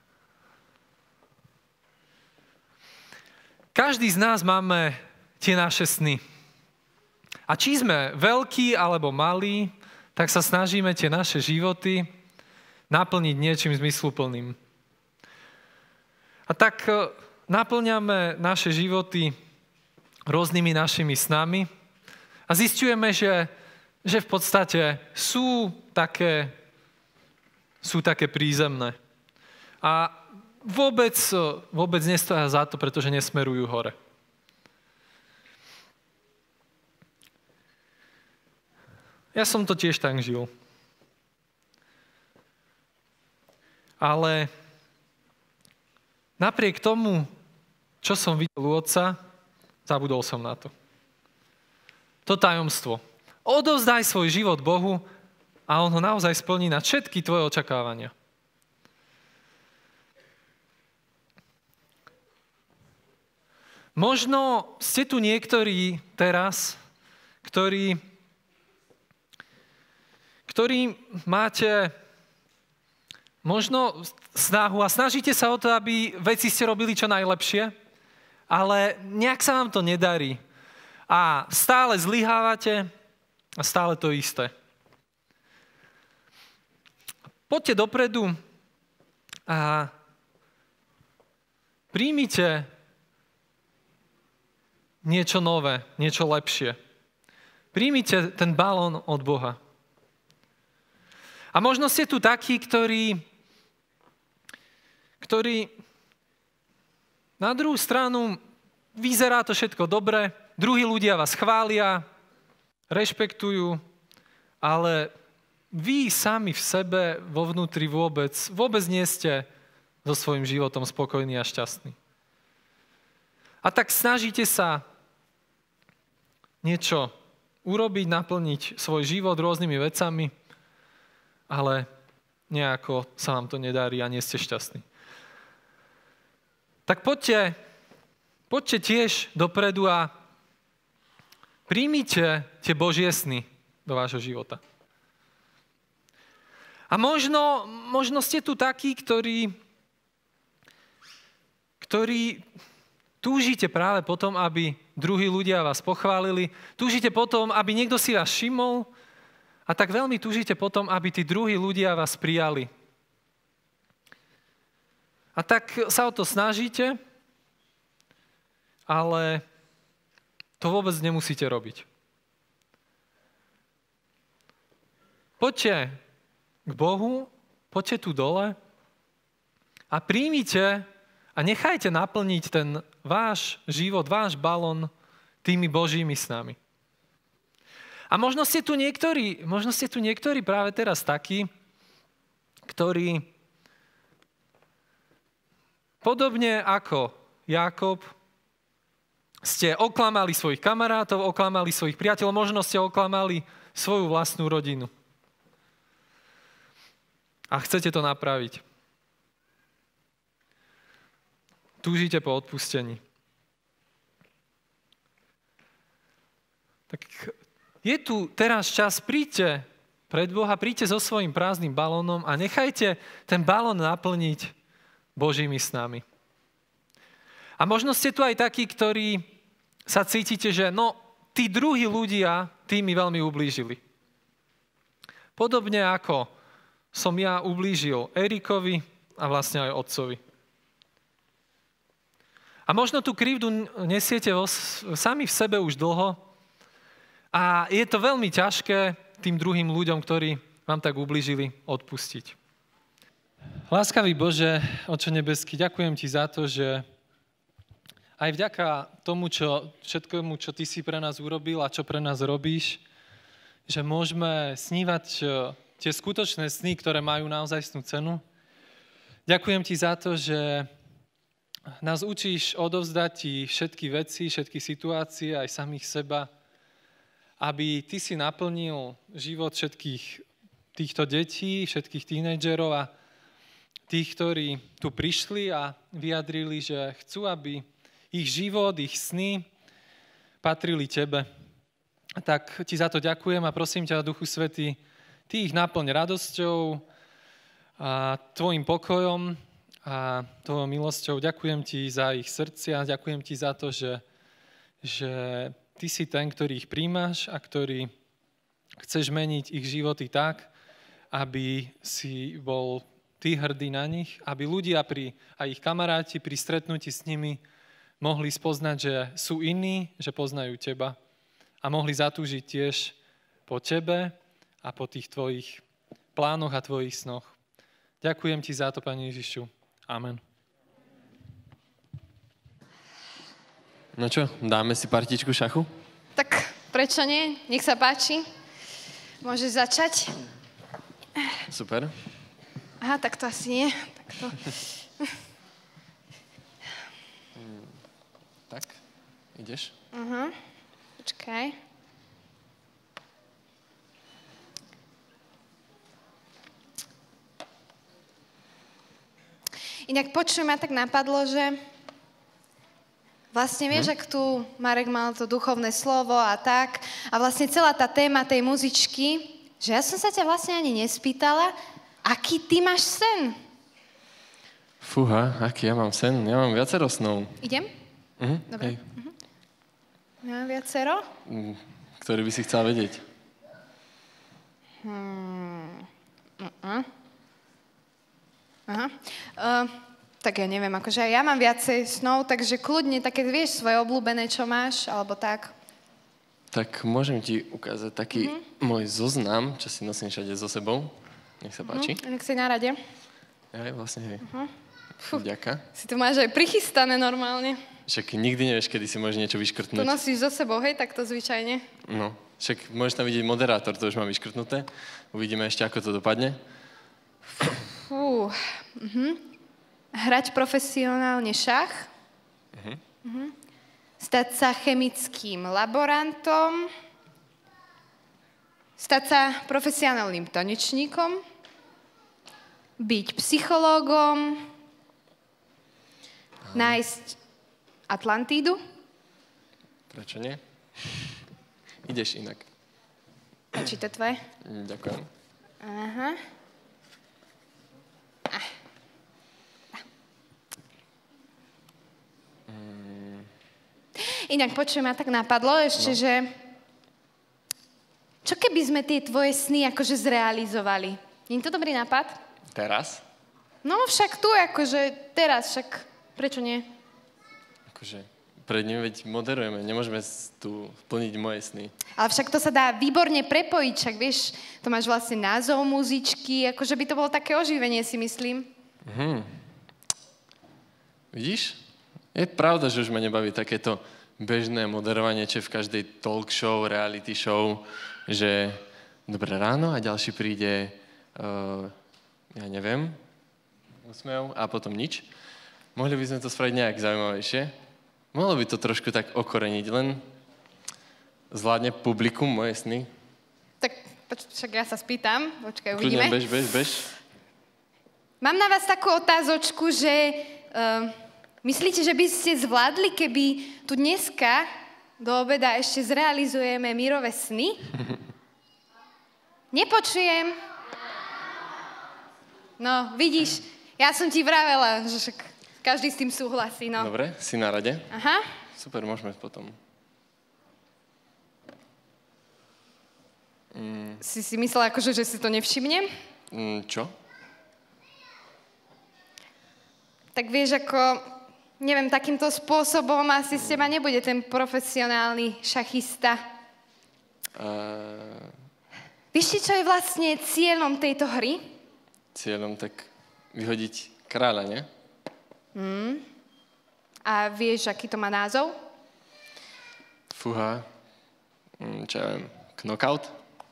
Každý z nás máme tie naše sny. A či sme veľkí alebo malí, tak sa snažíme tie naše životy naplniť niečím zmysluplným. A tak naplňame naše životy rôznymi našimi snami a zisťujeme, že, že v podstate sú také, sú také prízemné. A Vôbec, vôbec nestoja za to, pretože nesmerujú hore. Ja som to tiež tak žil. Ale napriek tomu, čo som videl u otca, zabudol som na to. To tajomstvo. Odovzdaj svoj život Bohu a on ho naozaj splní na všetky tvoje očakávania. Možno ste tu niektorí teraz, ktorí, ktorí máte možno snahu a snažíte sa o to, aby veci ste robili čo najlepšie, ale nejak sa vám to nedarí. A stále zlyhávate a stále to isté. Poďte dopredu a príjmite niečo nové, niečo lepšie. Príjmite ten balón od Boha. A možno ste tu takí, ktorí, ktorí na druhú stranu vyzerá to všetko dobre, druhí ľudia vás chvália, rešpektujú, ale vy sami v sebe, vo vnútri vôbec, vôbec nie ste so svojím životom spokojní a šťastní. A tak snažíte sa niečo urobiť, naplniť svoj život rôznymi vecami ale nejako sa vám to nedarí a nie ste šťastní. Tak poďte, poďte tiež dopredu a príjmite tie Božie sny do vášho života. A možno, možno ste tu takí, ktorí, ktorí túžite práve potom, aby druhí ľudia vás pochválili. Túžite potom, aby niekto si vás všimol. A tak veľmi túžite potom, aby tí druhí ľudia vás prijali. A tak sa o to snažíte, ale to vôbec nemusíte robiť. Poďte k Bohu, poďte tu dole a príjmite a nechajte naplniť ten váš život, váš balón tými Božími snami. A možno ste tu niektorí, možno ste tu niektorí práve teraz takí, ktorí podobne ako Jákob ste oklamali svojich kamarátov, oklamali svojich priateľov, možno ste oklamali svoju vlastnú rodinu. A chcete to napraviť. Túžite po odpustení. Tak je tu teraz čas, príďte pred Boha, príďte so svojím prázdnym balónom a nechajte ten balón naplniť Božími snami. A možno ste tu aj takí, ktorí sa cítite, že no, tí druhí ľudia, tí mi veľmi ublížili. Podobne ako som ja ublížil Erikovi a vlastne aj otcovi. A možno tú krivdu nesiete vo, sami v sebe už dlho a je to veľmi ťažké tým druhým ľuďom, ktorí vám tak ublížili, odpustiť. Láskavý Bože, Otče nebeský, ďakujem Ti za to, že aj vďaka tomu, čo, všetkému, čo Ty si pre nás urobil a čo pre nás robíš, že môžeme snívať tie skutočné sny, ktoré majú naozajstnú cenu. Ďakujem Ti za to, že nás učíš odovzdať Ti všetky veci, všetky situácie, aj samých seba, aby Ty si naplnil život všetkých týchto detí, všetkých tínedžerov a tých, ktorí tu prišli a vyjadrili, že chcú, aby ich život, ich sny patrili Tebe. Tak Ti za to ďakujem a prosím ťa, Duchu Svätý, Ty ich naplň radosťou a Tvojim pokojom a Tvojou milosťou. Ďakujem Ti za ich srdcia, ďakujem Ti za to, že, že Ty si ten, ktorý ich príjmaš a ktorý chceš meniť ich životy tak, aby si bol Ty hrdý na nich, aby ľudia pri, a ich kamaráti pri stretnutí s nimi mohli spoznať, že sú iní, že poznajú Teba a mohli zatúžiť tiež po Tebe a po tých Tvojich plánoch a Tvojich snoch. Ďakujem Ti za to, Pane Ježišu. Amen. No čo, dáme si partičku šachu? Tak prečo nie? Nech sa páči. Môžeš začať. Super. Aha, tak to asi nie. Tak to... Tak, ideš? Uh-huh. Počkaj. Inak počujem, ma tak napadlo, že vlastne vieš, hmm. ak tu Marek mal to duchovné slovo a tak, a vlastne celá tá téma tej muzičky, že ja som sa ťa vlastne ani nespýtala, aký ty máš sen? Fúha, aký ja mám sen? Ja mám viacero snov. Idem? Mhm, Dobre. hej. Mhm. Ja mám viacero? Ktorý by si chcela vedieť? Hmm. Uh-uh. Aha. Uh, tak ja neviem, akože ja mám viacej snov, takže kľudne také, vieš, svoje obľúbené, čo máš, alebo tak. Tak môžem ti ukázať taký Mm-hmm. môj zoznam, čo si nosím všade so sebou. Nech sa páči. Uh-huh. Nech si na rade. Aj, vlastne, hej. Uh-huh. Ďaká. Si tu máš aj prichystané normálne. Však nikdy nevieš, kedy si môžeš niečo vyškrtnúť. To nosíš so sebou, hej, takto zvyčajne. No, však môžeš tam vidieť moderátor, to už mám vyškrtnuté. Uvidíme ešte, ako to dopadne. Fú. Uh-huh. Hrať profesionálne šach. Uh-huh. Uh-huh. Stať sa chemickým laborantom. Stať sa profesionálnym tanečníkom. byť psychológom, nájsť Atlantídu. Prečo nie? Ideš inak. A či to je tvoje? Ďakujem. Aha. Ah. Mm. Inak počujem, ma tak napadlo ešte, no. že čo keby sme tie tvoje sny akože zrealizovali? Nie je to dobrý nápad? Teraz? No však tu, akože teraz, však prečo nie? Akože pred ním veď moderujeme, nemôžeme tu plniť moje sny. Ale však to sa dá výborne prepojiť, však vieš, to máš vlastne názov muzičky, akože by to bolo také oživenie, si myslím. Mhm. Vidíš? Je pravda, že už ma nebaví takéto bežné moderovanie, čo v každej talk show, reality show, že dobré ráno a ďalší príde, uh, ja neviem, úsmev a potom nič. Mohli by sme to spraviť nejak zaujímavejšie. Mohlo by to trošku tak okoreniť, len zvládne publikum moje sny. Tak poč- však ja sa spýtam, počkaj, Kľudne, uvidíme. bež, bež, bež. Mám na vás takú otázočku, že uh, myslíte, že by ste zvládli, keby tu dneska do obeda ešte zrealizujeme mírové sny? Nepočujem. No, vidíš, ja som ti vravela, že však každý s tým súhlasí, no. Dobre, si na rade? Aha. Super, môžeme potom. Mm. Si si myslela akože, že si to nevšimnem? Mm, čo? Tak vieš, ako, neviem, takýmto spôsobom asi z teba nebude ten profesionálny šachista. Uh... Vieš ti, čo je vlastne cieľom tejto hry? Cieľom tak vyhodiť kráľa, nie? Hmm. A vieš, aký to má názov? Fúha. Mm, čo ja viem, knockout?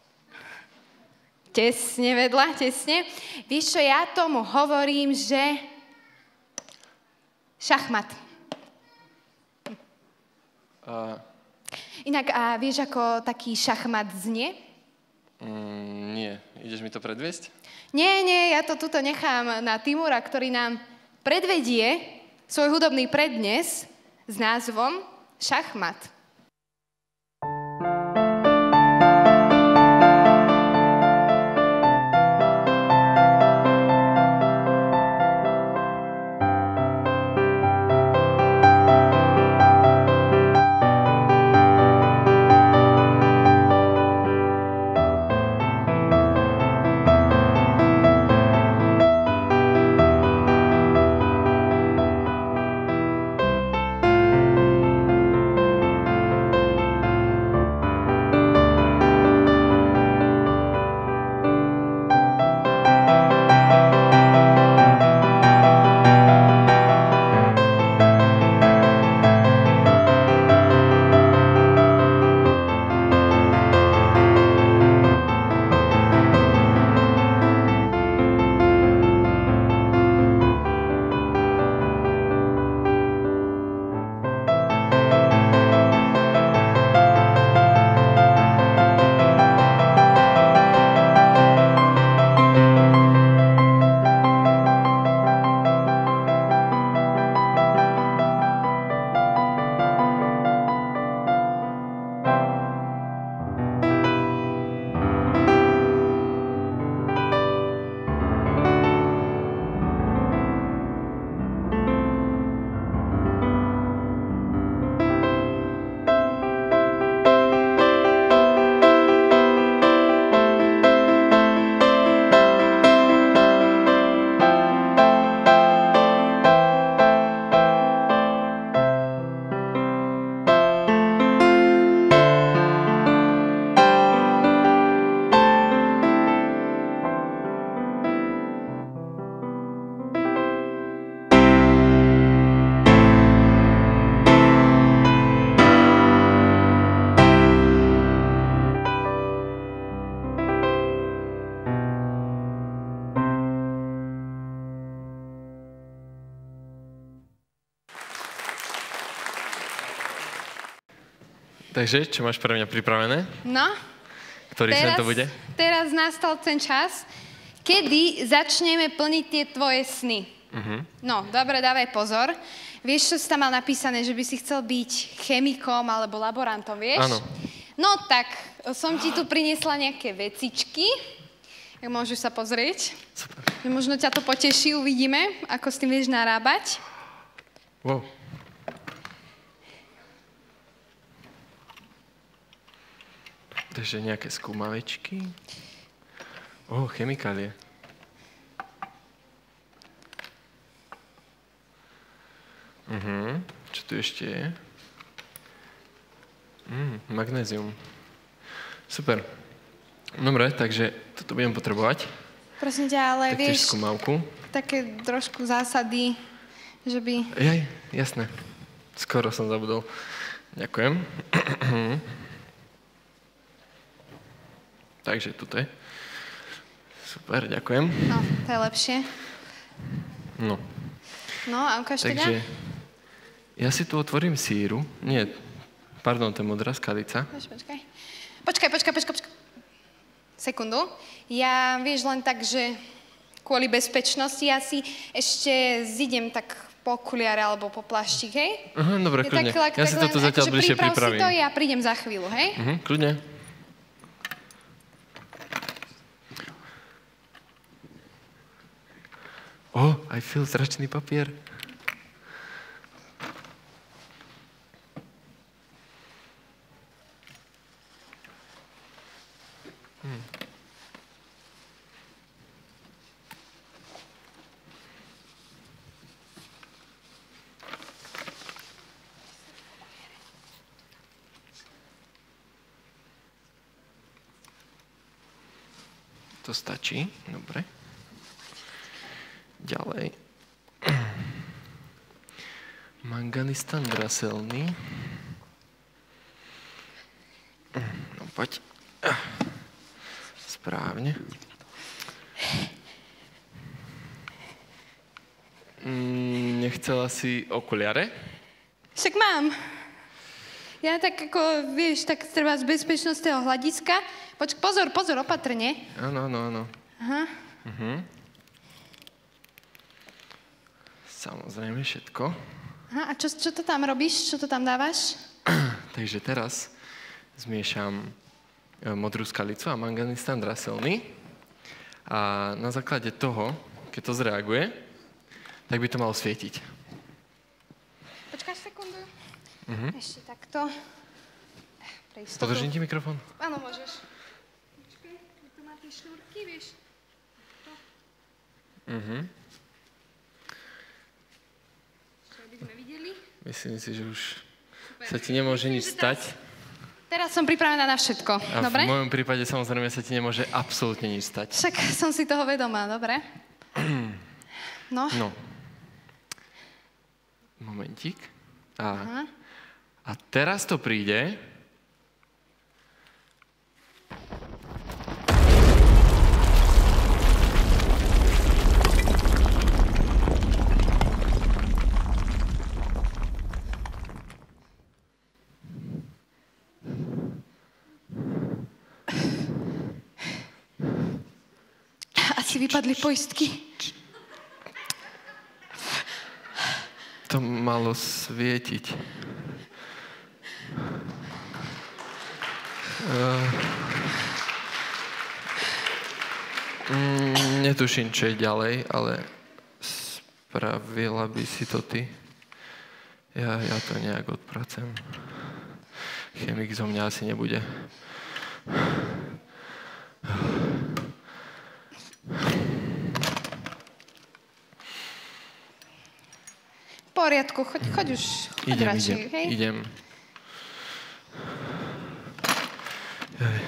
Tesne vedľa, tesne. Vieš čo, ja tomu hovorím, že šachmat. Uh... Inak, a vieš, ako taký šachmat znie? Mm, nie. Ideš mi to predviesť? Nie, nie, ja to tuto nechám na Timura, ktorý nám predvedie svoj hudobný prednes s názvom Šachmat. Takže, čo máš pre mňa pripravené? No. Ktorý sen to bude? Teraz nastal ten čas, kedy začneme plniť tie tvoje sny. Uh-huh. No, dobre, dávaj pozor. Vieš, čo si tam mal napísané, že by si chcel byť chemikom alebo laborantom, vieš? Áno. No tak, som ti tu priniesla nejaké vecičky. Môžeš sa pozrieť. Super. Možno ťa to poteší, uvidíme, ako s tým vieš narábať. Wow. Takže nejaké skúmavečky. Ó, oh, chemikálie. Mhm. Čo tu ešte je? Mm, magnézium. Super. Dobre, takže toto budem potrebovať. Prosím ťa, ale Taktiež vieš, skúmavku. také trošku zásady, že by... Jaj, jasné. Skoro som zabudol. Ďakujem. Takže tuto je. Super, ďakujem. No, to je lepšie. No. No, a ukáž teda? Takže ja si tu otvorím síru. Nie, pardon, to je modrá skalica. Počkaj, počkaj, počkaj, počkaj, počkaj. Sekundu. Ja, vieš, len tak, že kvôli bezpečnosti ja si ešte zidem tak po okuliare alebo po pláštik, hej? Aha, dobre, Je kľudne. tak, Ja tak si len, toto zatiaľ akože bližšie priprav pripravím. si to, ja prídem za chvíľu, hej? Mhm, kľudne. Oh, aj filtračný papier. Hm. To stačí, dobre. Ďalej. Manganistan draselný. No poď. Správne. Mm, nechcela si okuliare? Však mám. Ja tak ako, vieš, tak treba z bezpečnostného hľadiska. Poč, pozor, pozor, opatrne. Áno, áno, áno. Aha. Mhm. Samozrejme všetko. Aha, a čo, čo to tam robíš? Čo to tam dávaš? Takže teraz zmiešam modrú skalicu a manganistan draselný. A na základe toho, keď to zreaguje, tak by to malo svietiť. Počkáš sekundu. Mhm. Ešte takto. Pre istotu. Podržím ti mikrofón? Áno, môžeš. Počkaj, tu má tie šnúrky, vieš. To. Mhm. Čo by sme videli? Myslím si, že už sa ti nemôže nič stať. Teraz som pripravená na všetko, A dobre? v mojom prípade samozrejme sa ti nemôže absolútne nič stať. Však som si toho vedomá, dobre? No. No. Momentík. A, Aha. a teraz to príde. Asi vypadli poistky. To malo svietiť. Uh, mm, netuším, čo je ďalej, ale spravila by si to ty. Ja, ja to nejak odpracujem. Chemik zo mňa asi nebude. V poriadku, choď, choď už, choď Idem, radšej, idem, hej? idem. Jaj.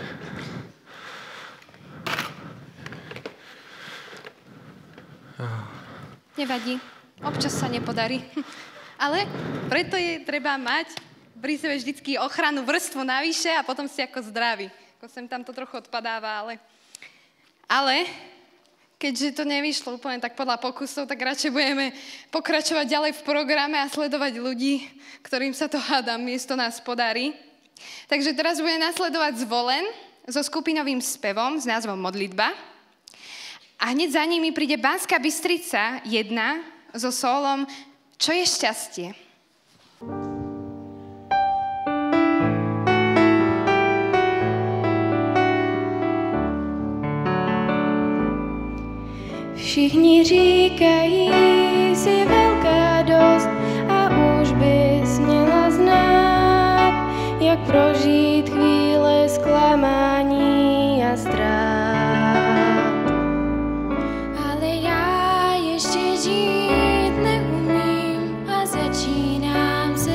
Nevadí, občas sa nepodarí. Ale preto je treba mať pri sebe vždycky ochranu vrstvu navyše a potom si ako zdraví. Ako sem tam to trochu odpadáva, ale... Ale, keďže to nevyšlo úplne tak podľa pokusov, tak radšej budeme pokračovať ďalej v programe a sledovať ľudí, ktorým sa to hádam miesto nás podarí. Takže teraz bude nasledovať Zvolen so skupinovým spevom s názvom Modlitba. A hneď za nimi príde Banská Bystrica jedna so sólom Čo je šťastie? Všichni říkají, jsi velká dost a už bys měla znát, jak prožít chvíle zklamání a strát. Ale já ještě žít neumím a začínám se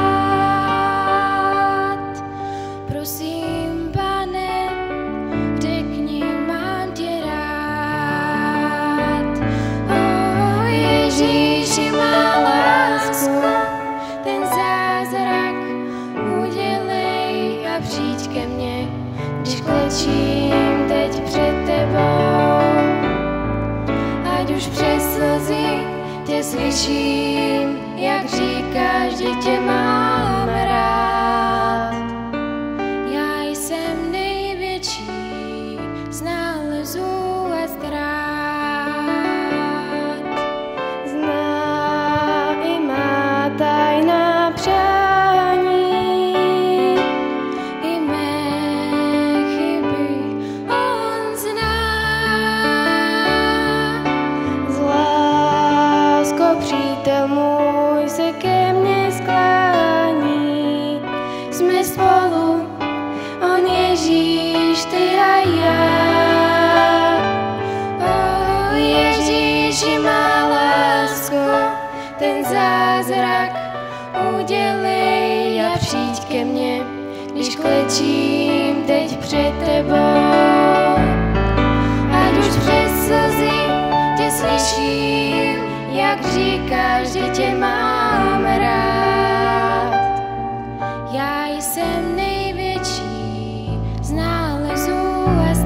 bát. Prosím, Pane, řekni, mám tě rád. O Ježíši, má lásku, ten zázrak udělej a přijď ke mně, když klečím teď před tebou. Ať už přes slzy tě slyším, jak říkáš, že tě mám rád. Já jsem největší z nálezů a ztrát. Zná i má tajná přání, i mé chyby on zná. Z lásko přítel můj se ke mně sklání. Jsme spolu, on Ježíš, ty a já. O Ježíši, má lásko, ten zázrak udělej a přijď ke mně, když klečím teď před tebou. Ať už přes slzy tě slyším, jak říkáš, že tě mám rád. Já jsem největší z nálezů a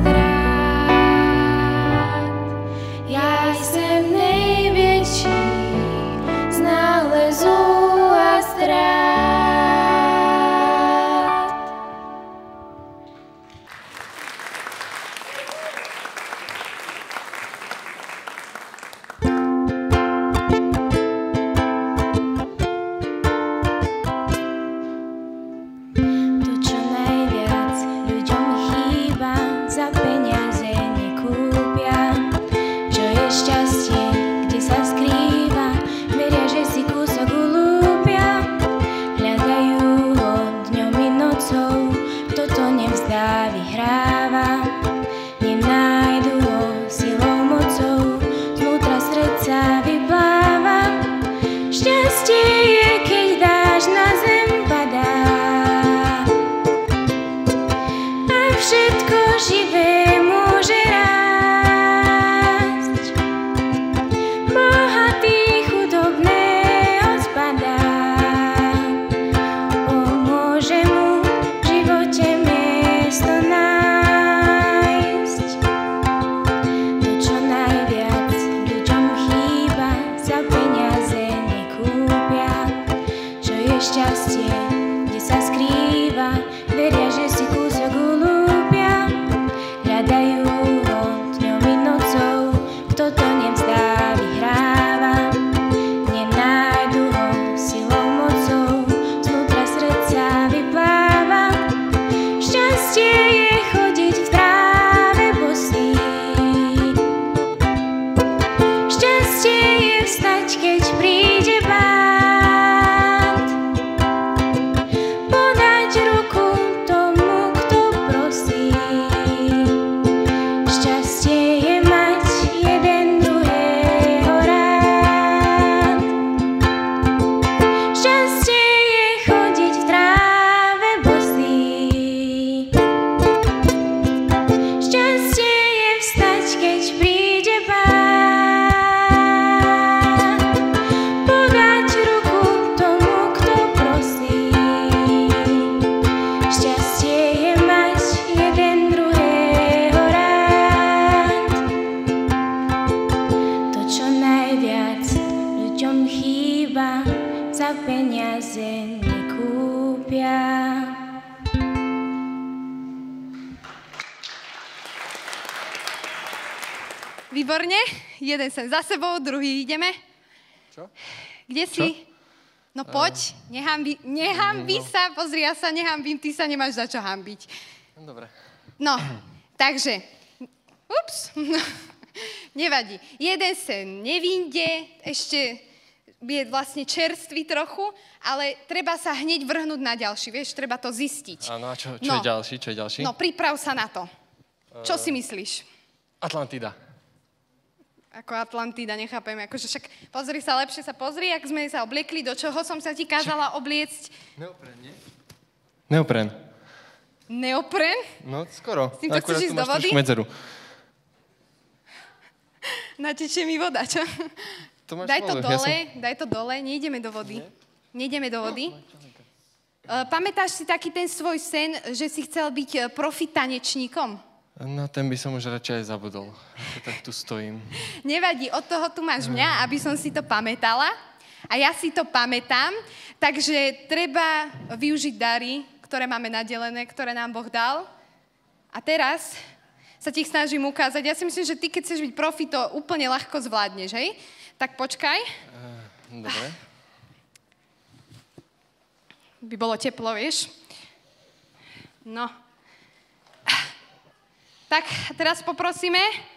ztrát. Já jsem největší z nálezů a ztrát. To, čo najviac ľuďom chýba, za peniaze nekúpia. Čo je šťastie, kde sa skrýva, veria, že si kúsok ulúpia. Hľadajú ho dňom i nocou, kto to nevzdá, vyhráva. Nenájdu ho silou, mocou, znútra srdca vypláva. Šťastie je, keď dáš na zem padá. A všetko živé môže rásť. Bohatý chudobného zbadá. Pomôže mu v živote miesto nájsť. To, čo najviac ľuďom chýba, za peniaze nekúpia. Čo je šťastie, kde sa skrýva, veria, že si kúsok ulúpia. Hľadajú ho dňom i nocou, kto to nevzdá, vyhráva. Nenájdu ho silou, mocou, znútra srdca vypláva. Šťastie je chodiť v tráve bosý. Šťastie je vstať, keď príde bád. Podať ruku tomu, kto prosí. Šťastie je mať jeden druhého rád. Šťastie je chodiť v tráve bosý. Šťastie je vstať, keď príde bád. Podať ruku tomu, kto prosí. Šťastie je mať jeden druhého rád. To, čo najviac ľuďom chýba, za peniaze nekúpia. výborne. Jeden sem za sebou, druhý ideme. Čo? Kde si? Čo? No poď, nehambi, nehambi no. sa, pozri, ja sa nehambím, ty sa nemáš za čo hambiť. Dobre. No, takže, ups, nevadí. Jeden sen nevinde, ešte je vlastne čerstvý trochu, ale treba sa hneď vrhnúť na ďalší, vieš, treba to zistiť. Áno, a čo, čo no. je ďalší, čo je ďalší? No, priprav sa na to. Uh, čo si myslíš? Atlantida. Ako Atlantida, nechápem, akože však pozri sa, lepšie sa pozri, ak sme sa obliekli, do čoho som sa ti kázala obliecť. Neopren, nie? Neopren. Neopren? No, skoro. S týmto chceš ísť do vody? Medzeru. Natečie mi voda, čo? To daj to vodu. dole, Ja som... daj to dole, nejdeme do vody. Nie? Nejdeme do vody. Uh, pamätáš si taký ten svoj sen, že si chcel byť profi tanečníkom? No, ten by som už radšej aj zabudol. Ako tak tu stojím. Nevadí, od toho tu máš mňa, aby som si to pamätala. A ja si to pamätám. Takže treba využiť dary, ktoré máme nadelené, ktoré nám Boh dal. A teraz sa ti snažím ukázať. Ja si myslím, že ty, keď chceš byť profi, to úplne ľahko zvládneš, hej? Tak počkaj. Uh, dobre. By bolo teplo, vieš? No. Tak, teraz poprosíme...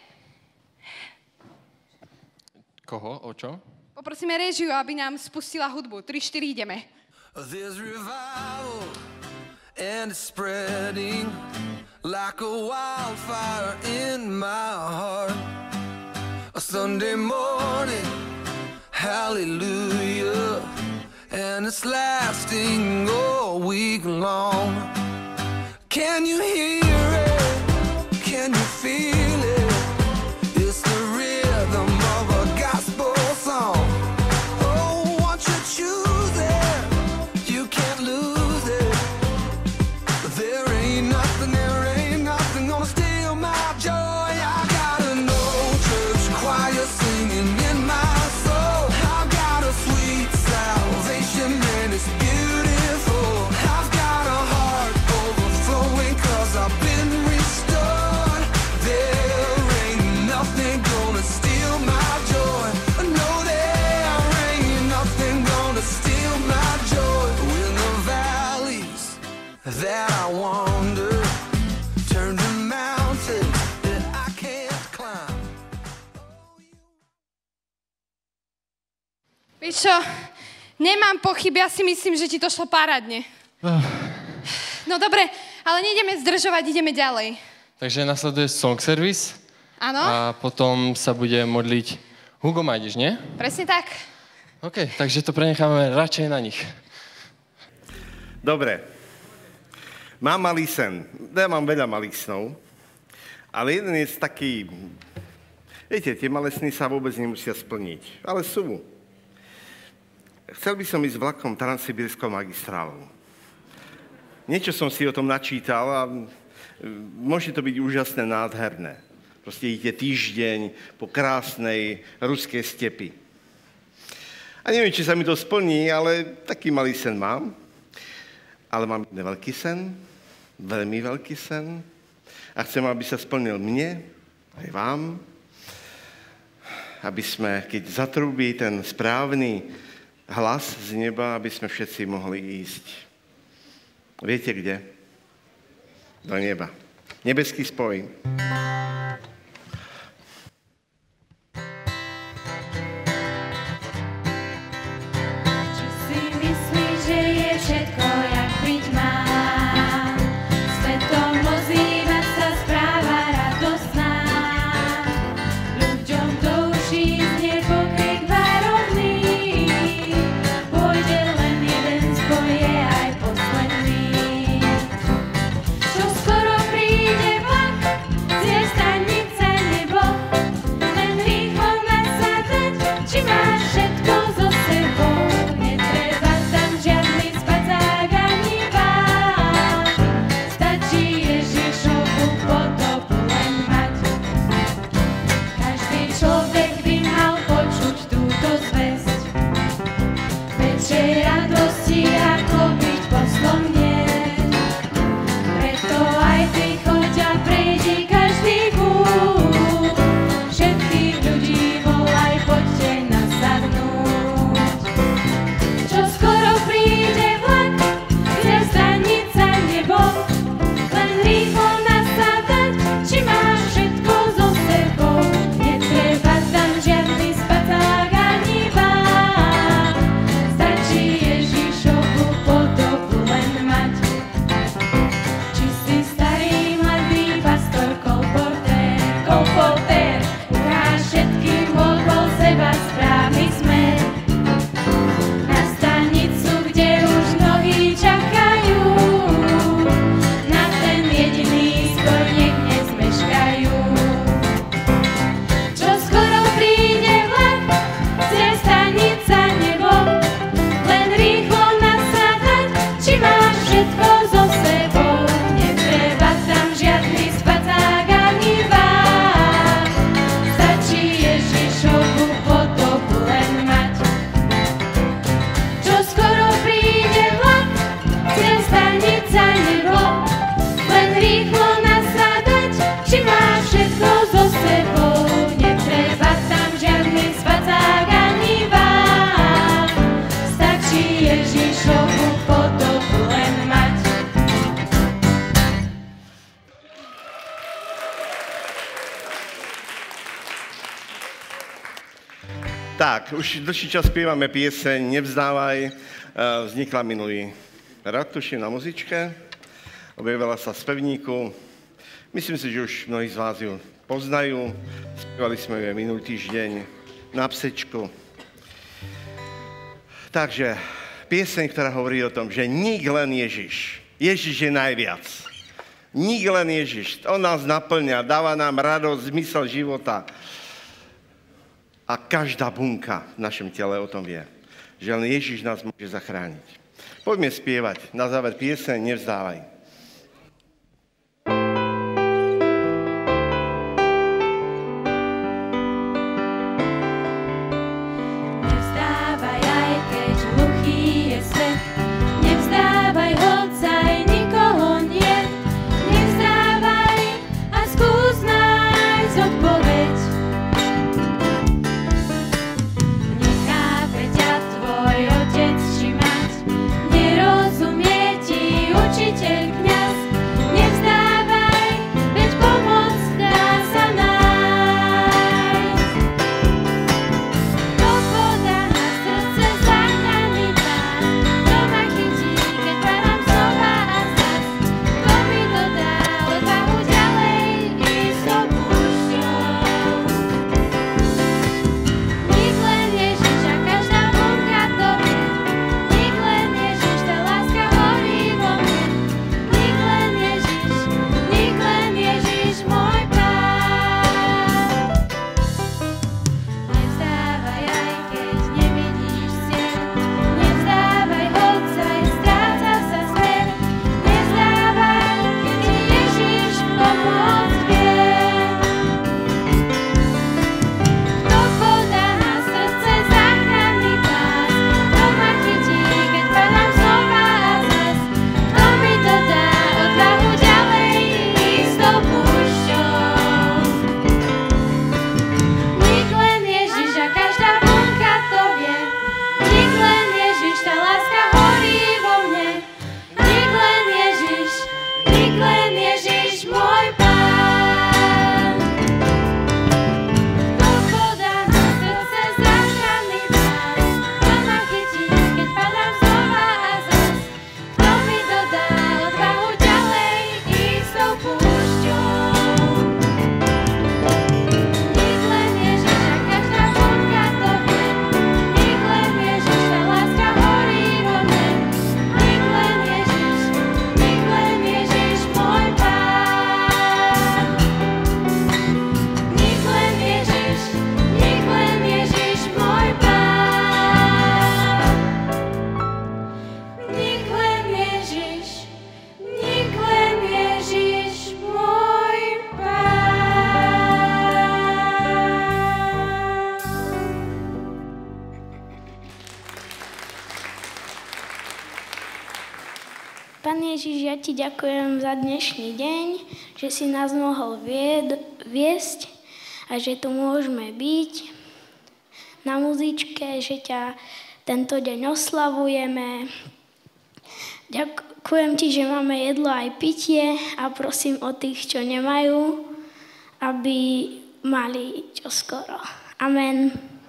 Koho? O čo? Poprosíme réžiu, aby nám spustila hudbu. tri štyri, ideme. There's revival and it's spreading like a wildfire in my heart. A Sunday morning, hallelujah, and it's lasting all week long. Can you hear it? Can you feel it? It's the rhythm of a gospel song. Oh, once you choose it, you can't lose it. There ain't nothing, there ain't nothing gonna steal my joy. I got an old church choir singing in my soul. I've got a sweet salvation and it's beautiful. I've got a heart overflowing 'cause I've been restored. There ain't nothing gonna steal my joy. No, there ain't nothing gonna steal my joy. When the valleys that I wander turn to mountains that I can't climb. Vieš čo, nemám pochyby, ja si myslím, že ti to šlo parádne. No dobre, ale nejdeme zdržovať, ideme ďalej. Takže nasleduje song service. Áno? A potom sa bude modliť Hugo Majdiš, nie? Presne tak. OK, takže to prenecháme radšej na nich. Dobre. Mám malý sen. Ja mám veľa malých snov. Ale jeden je taký... Viete, tie malé sny sa vôbec nemusia splniť. Ale sú. Chcel by som ísť vlakom Transsibirskou magistrálou. Niečo som si o tom načítal a môže to byť úžasné, nádherné. Proste idete týždeň po krásnej ruskej stepi. A neviem, či sa mi to splní, ale taký malý sen mám. Ale mám veľký sen, veľmi veľký sen. A chcem, aby sa splnil mne, aj vám. Aby sme, keď zatrubí ten správny hlas z neba, aby sme všetci mohli ísť. Viete kde? Do neba. Nebeský spoj. Či si myslíš, že je všetko, jak byť má? Svetom ozývať sa správa radostná. Ľuďom do uší znie pokrek varovný. Pôjde len jeden spoj, je aj posledný. Čo skoro príde vlak, zjezd aj všetko so sebou, netreba tam žiadny spacák ani váh. Stačí Ježišovu podobu len mať. Čo skoro príde vlak, cieľ stanica nebo, len rýchlo nasadať, či máš všetko so sebou, netreba tam žiadny spacák ani váh. Stačí Ježišovu podobu len mať. Tak, už dlhší čas spievame pieseň Nevzdávaj. Eh, Vznikla minulý rok, tuším, na muzičke. Objavila sa v spevníku. Myslím si, že už mnohí z vás ju poznajú. Spievali sme ju aj minulý týždeň na psečku. Takže pieseň, ktorá hovorí o tom, že nik len Ježiš. Ježiš je najviac. Nik len Ježiš. On nás naplňa, dáva nám radosť, zmysel života. A každá bunka v našom tele o tom vie, že len Ježiš nás môže zachrániť. Poďme spievať na záver pieseň Nevzdávaj. Nevzdávaj, aj keď hluchý je svet, nevzdávaj, hoď aj nikoho nie. Nevzdávaj a skús nájsť odpoveď. Nechápe ťa tvoj otec či mať, nerozumie ti učiteľ, kňaz. Nevzdávaj, veď pomoc dá sa nájsť. Kto podá na srdce záchranný pás, kto ma chytí, keď padám znova a zas. Kto mi dodá odvahu ďalej ísť tou púšťou. Nik len Ježiš a každá bunka to vie. Nik len Ježiš, tá láska horí vo mne. Nik len Ježiš, nik len Ježiš, môj Pán. Nevzdávaj, aj keď nevidíš cieľ. Nevzdávaj, hoď aj stráca sa smer. Nevzdávaj, keď ti Ježiš pomôcť vie. Kto podá na srdce záchranný pás, kto ma chytí, keď padám znova a zas. Kto mi dodá odvahu ďalej ísť tou púšťou. Nik len Ježiš a každá bunka to vie. Nik len Ježiš, tá láska horí vo mne. Nik len Ježiš, nik len Ježiš, môj Pán. Kto podá na srdce záchranný pás, kto ma chytí, keď padám znova a zas. Kto mi dodá odvahu ďalej ísť tou púšťou. Nik len Ježiš a každá bunka to vie. Nik len Ježiš, tá láska horí vo mne. Nik len Ježiš, nik len Ježiš, môj Pán. Nik len Ježiš, nik len Ježiš, môj Pán. Nik len Ježiš, nik len Ježiš, môj Pán Ježiš, ja ti ďakujem za dnešný deň, že si nás mohol vied, viesť a že tu môžeme byť na muzičke, že ťa tento deň oslavujeme. Ďakujem ti, že máme jedlo aj pitie a prosím o tých, čo nemajú, aby mali čoskoro. Amen.